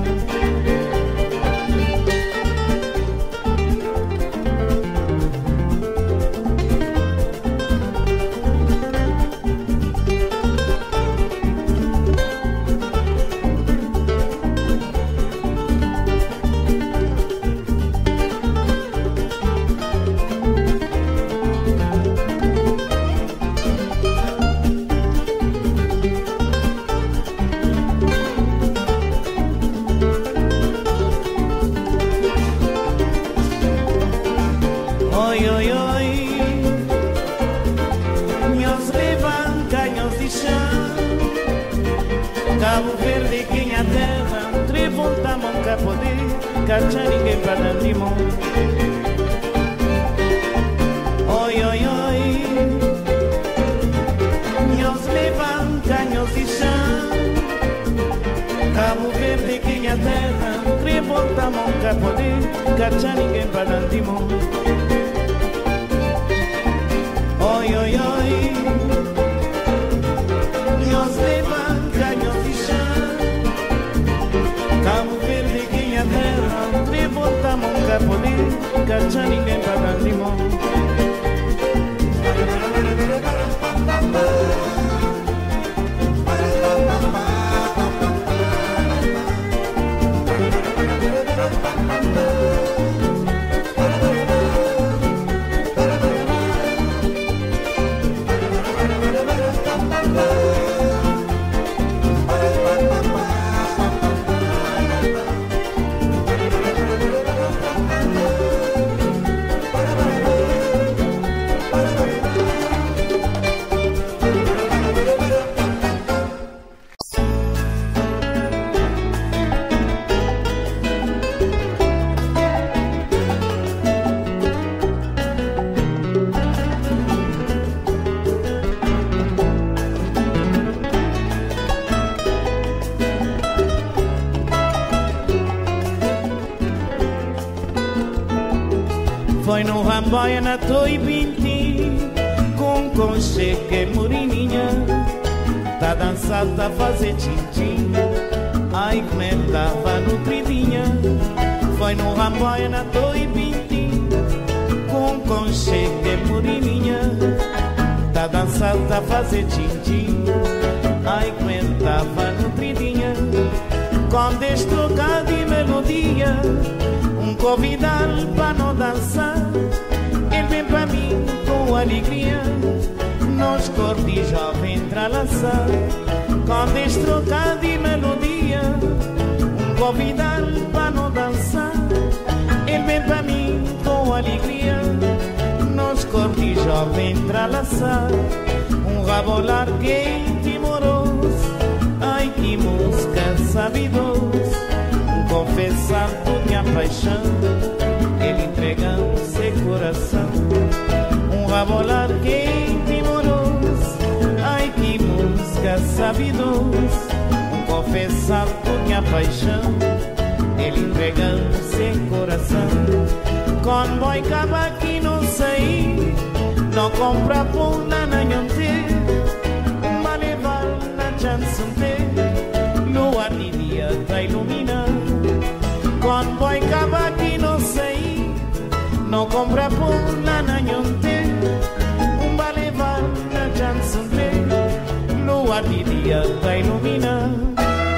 B: nunca poder cachar ninguém para dar limão. Oi, oi, oi, nós levanta, nós de chão, Cabo Verde que a terra, revolta nunca poder cachar ninguém para dar limão. Oi, oi, oi, nós levanta, nós de chão, Cabo Verde que a terra, revolta nunca poder cachar ninguém para dar limão. Foi no Ramboia na Toi Binti, com concheque morininha, tá dançando, tá fazer tchim-tchim, ai como é que tava nutridinha. Foi no Ramboia na Toi Binti, com concheque morininha, tá dançando, tá fazer tchim-tchim, ai como é que tava nutridinha. Com destrocado de melodia, convidá-lo para não dançar, ele vem para mim com alegria, nós cor de jovem tralaçar. Com destrocado de melodia, convidá-lo para não dançar, ele vem para mim com alegria, nós cor de jovem tralaçar. Rabolar quente e moroso, ai que música sabidosa, confessando minha paixão, ele entregando seu coração. Rabolar quente e moroso, ai que música sabidosa, confessando minha paixão, ele entregando seu coração. Com boi caba que não sair, não compra pão na nanhante, uma levar na chansante, lua de dia tá iluminando. Com boi caba que não sair, não compra pão na nanhante, uma levar na chansante, lua de dia tá iluminando.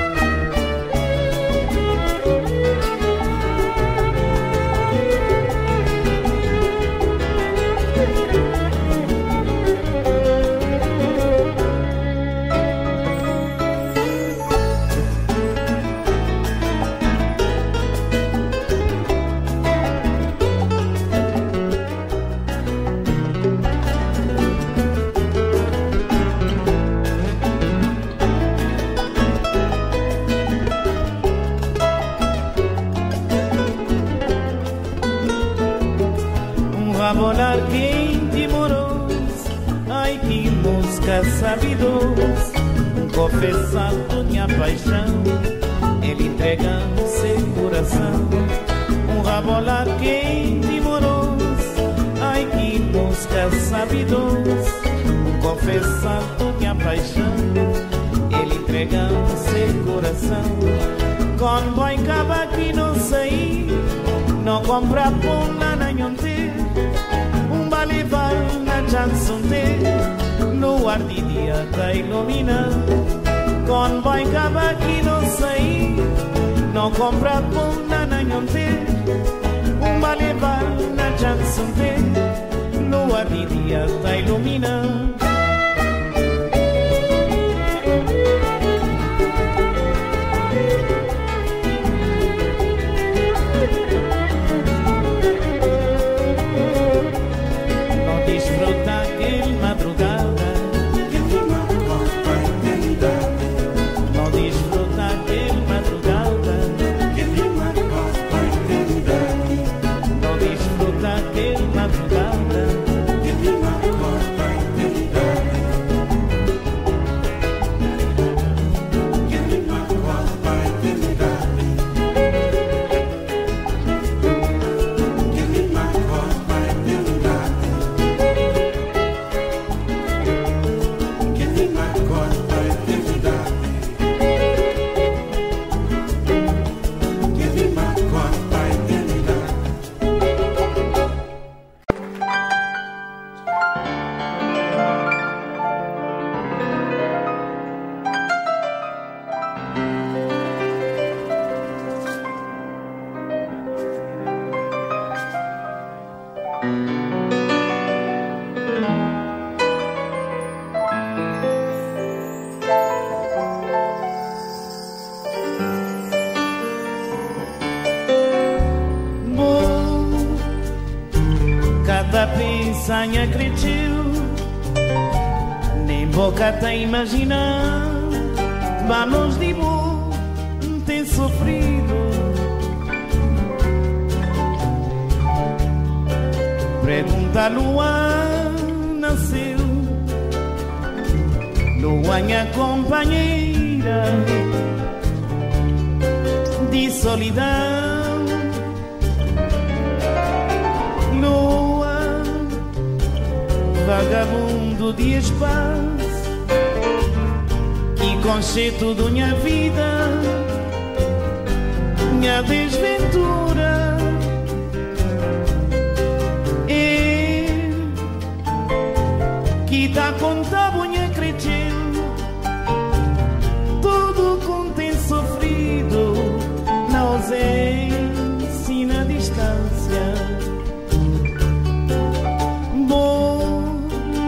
B: Rabolar quente e moroso, ai que música sabidosa, confessando minha paixão, ele entregando seu coração. Rabolar quente e moroso, ai que música sabidosa, confessando minha paixão, ele entregando seu coração. Com boi caba que não sair, não compra pão na nanhonte, levar na chansonte, luar de dia tá iluminando. Com boi caba que não sair, não compra pão na nanhonte, levar na chansonte, luar de dia tá iluminando.
A: Não desfruta aquele madrugada, pensa em acreditar, nem boca tem imaginar, manos de bom tem sofrido. Pergunta a lua nasceu, lua minha companheira de solidão. Lua, vagabundo de espaço, que conceito da minha vida, minha desventura. Que tá conta bonha crescendo, tudo com tem sofrido, na ausência e na distância. Bom,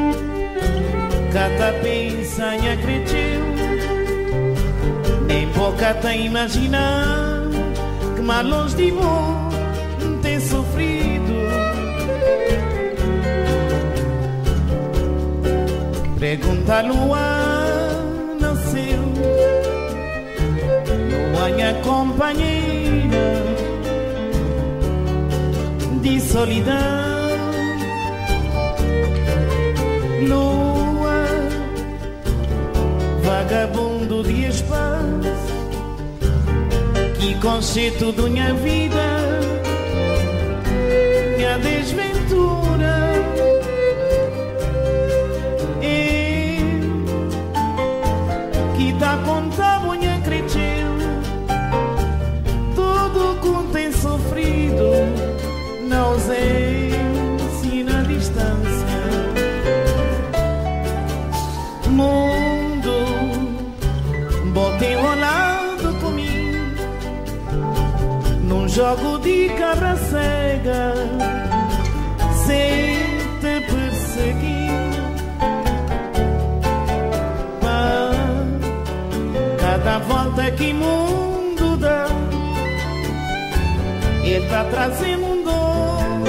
A: cada pensa em acreditar, nem boca tem imaginar, que mais longe de bom tem sofrido. Pergunta a lua nasceu, lua minha companheira de solidão. Lua, vagabundo de espaço, que conceito da minha vida, minha desventura. Da conta bonha cresceu, tudo com tem sofrido, na ausência e na distância. Mundo, botei enrolado comigo, num jogo de cabra cega, sem te perseguir. Cada volta que mundo dá, ele tá trazendo um dor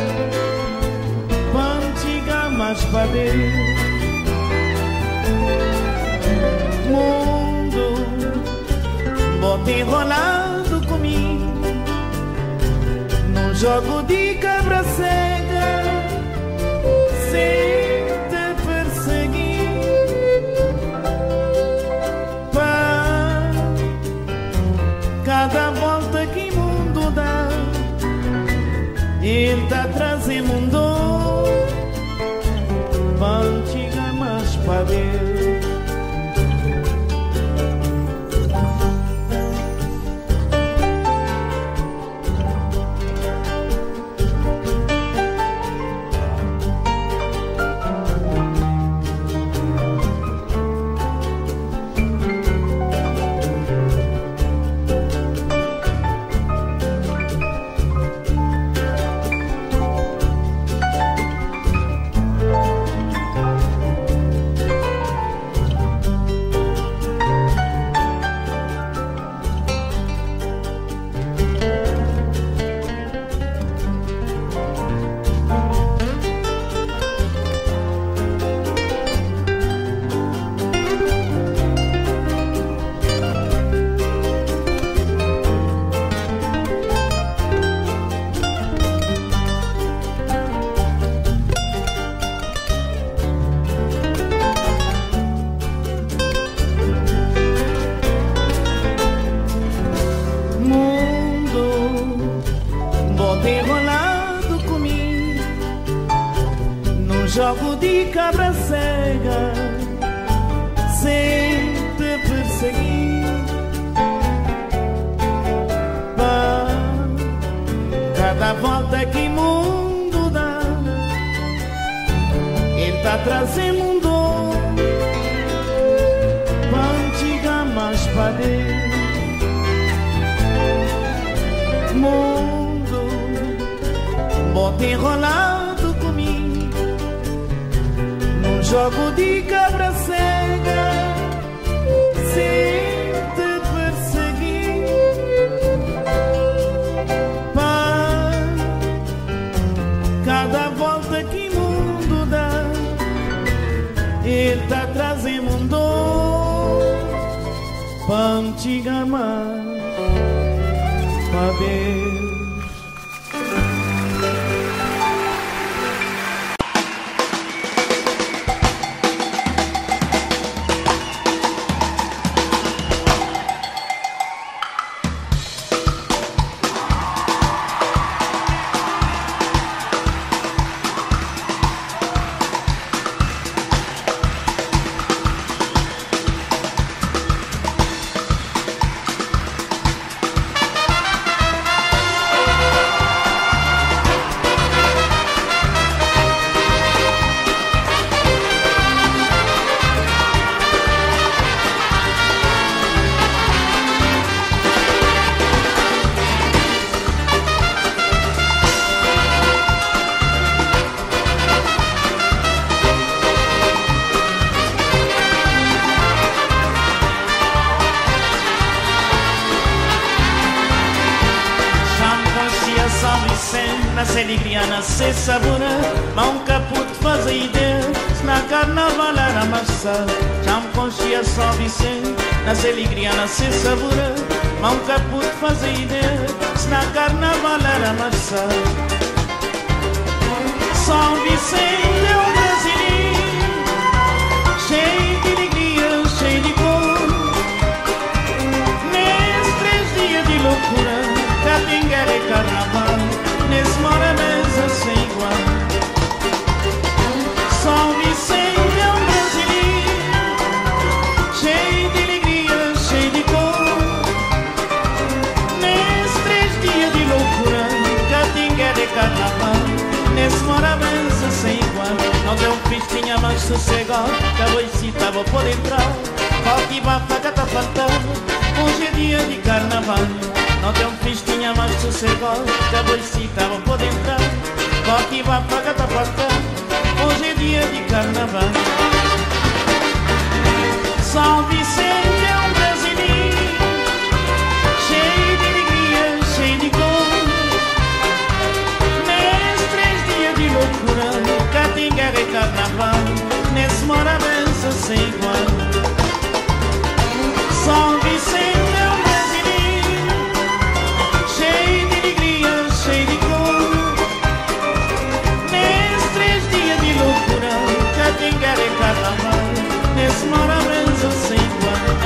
A: pra antiga mais pra Deus. Mundo, bota enrolado comigo, num jogo de cabra cega, sem te perseguir. Cada volta que mundo dá, ele tá trazendo um dor pra antiga mais pra Deus. Jogo de cabra cega, sem te perseguir. Pá, cada volta que mundo dá, ele tá trazendo um dor pra antiga mais pra Deus. Mundo, bota enrolado comigo, num jogo de cabra cega, sem te perseguir. Pai, cada volta que mundo Ele tá trazendo um dom pra te amar, pra Deus.
B: Nasce alegria, nasce sabor, mas um caput faz a ideia. Se na carnaval era massa, já me conchia São Vicente. Nasce alegria, nasce sabor, mas um caput faz a ideia. Se na carnaval era massa. São Vicente é um brasileiro, cheio de alegria, cheio de cor. Nesses 3 dias de loucura, Catinguera e carnaval, nesse mora mesa sem igual. São Vicente é um brasileiro, cheio de alegria, cheio de cor. Nesses 3 dias de loucura, Catinguera e carnaval, nesse mora mesa sem igual. Não deu um festinha mais sossegado, que a boicita vou poder entrar. Falta e bafaca tá faltando, hoje é dia de carnaval. Não tem um festinha mais sossegado, que a boicita vou poder entrar. Falta e bafaca tá faltando, hoje é dia de carnaval. São Vicente é um brasileiro, cheio de alegria, cheio de cor. Nesses 3 dias de loucura, Catinguera e carnaval, nesse mora benção sem igual. São Vicente é um brasileiro, cheio de alegria, cheio de cor. Nesses 3 dias de loucura, Catinguera e carnaval, nesse mora benção sem igual.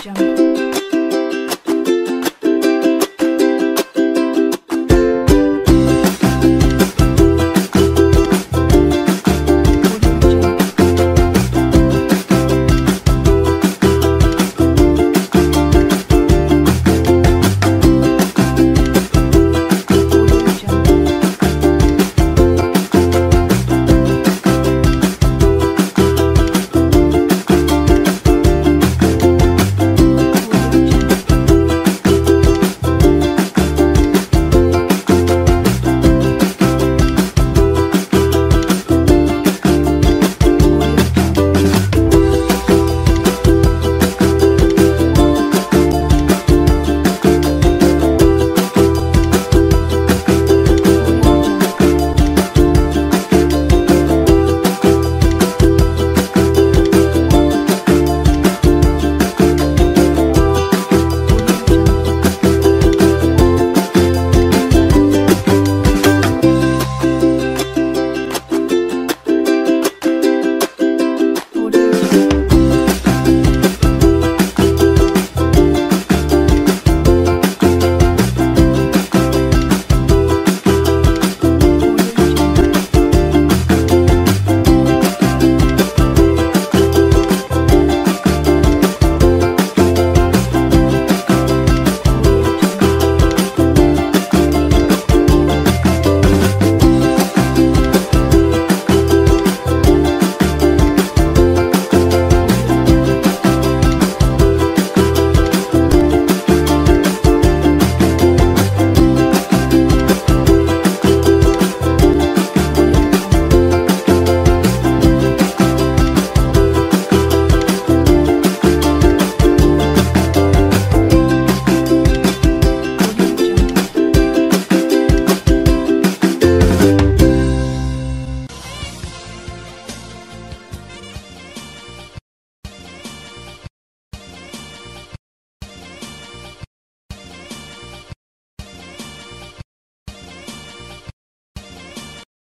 C: Jungle.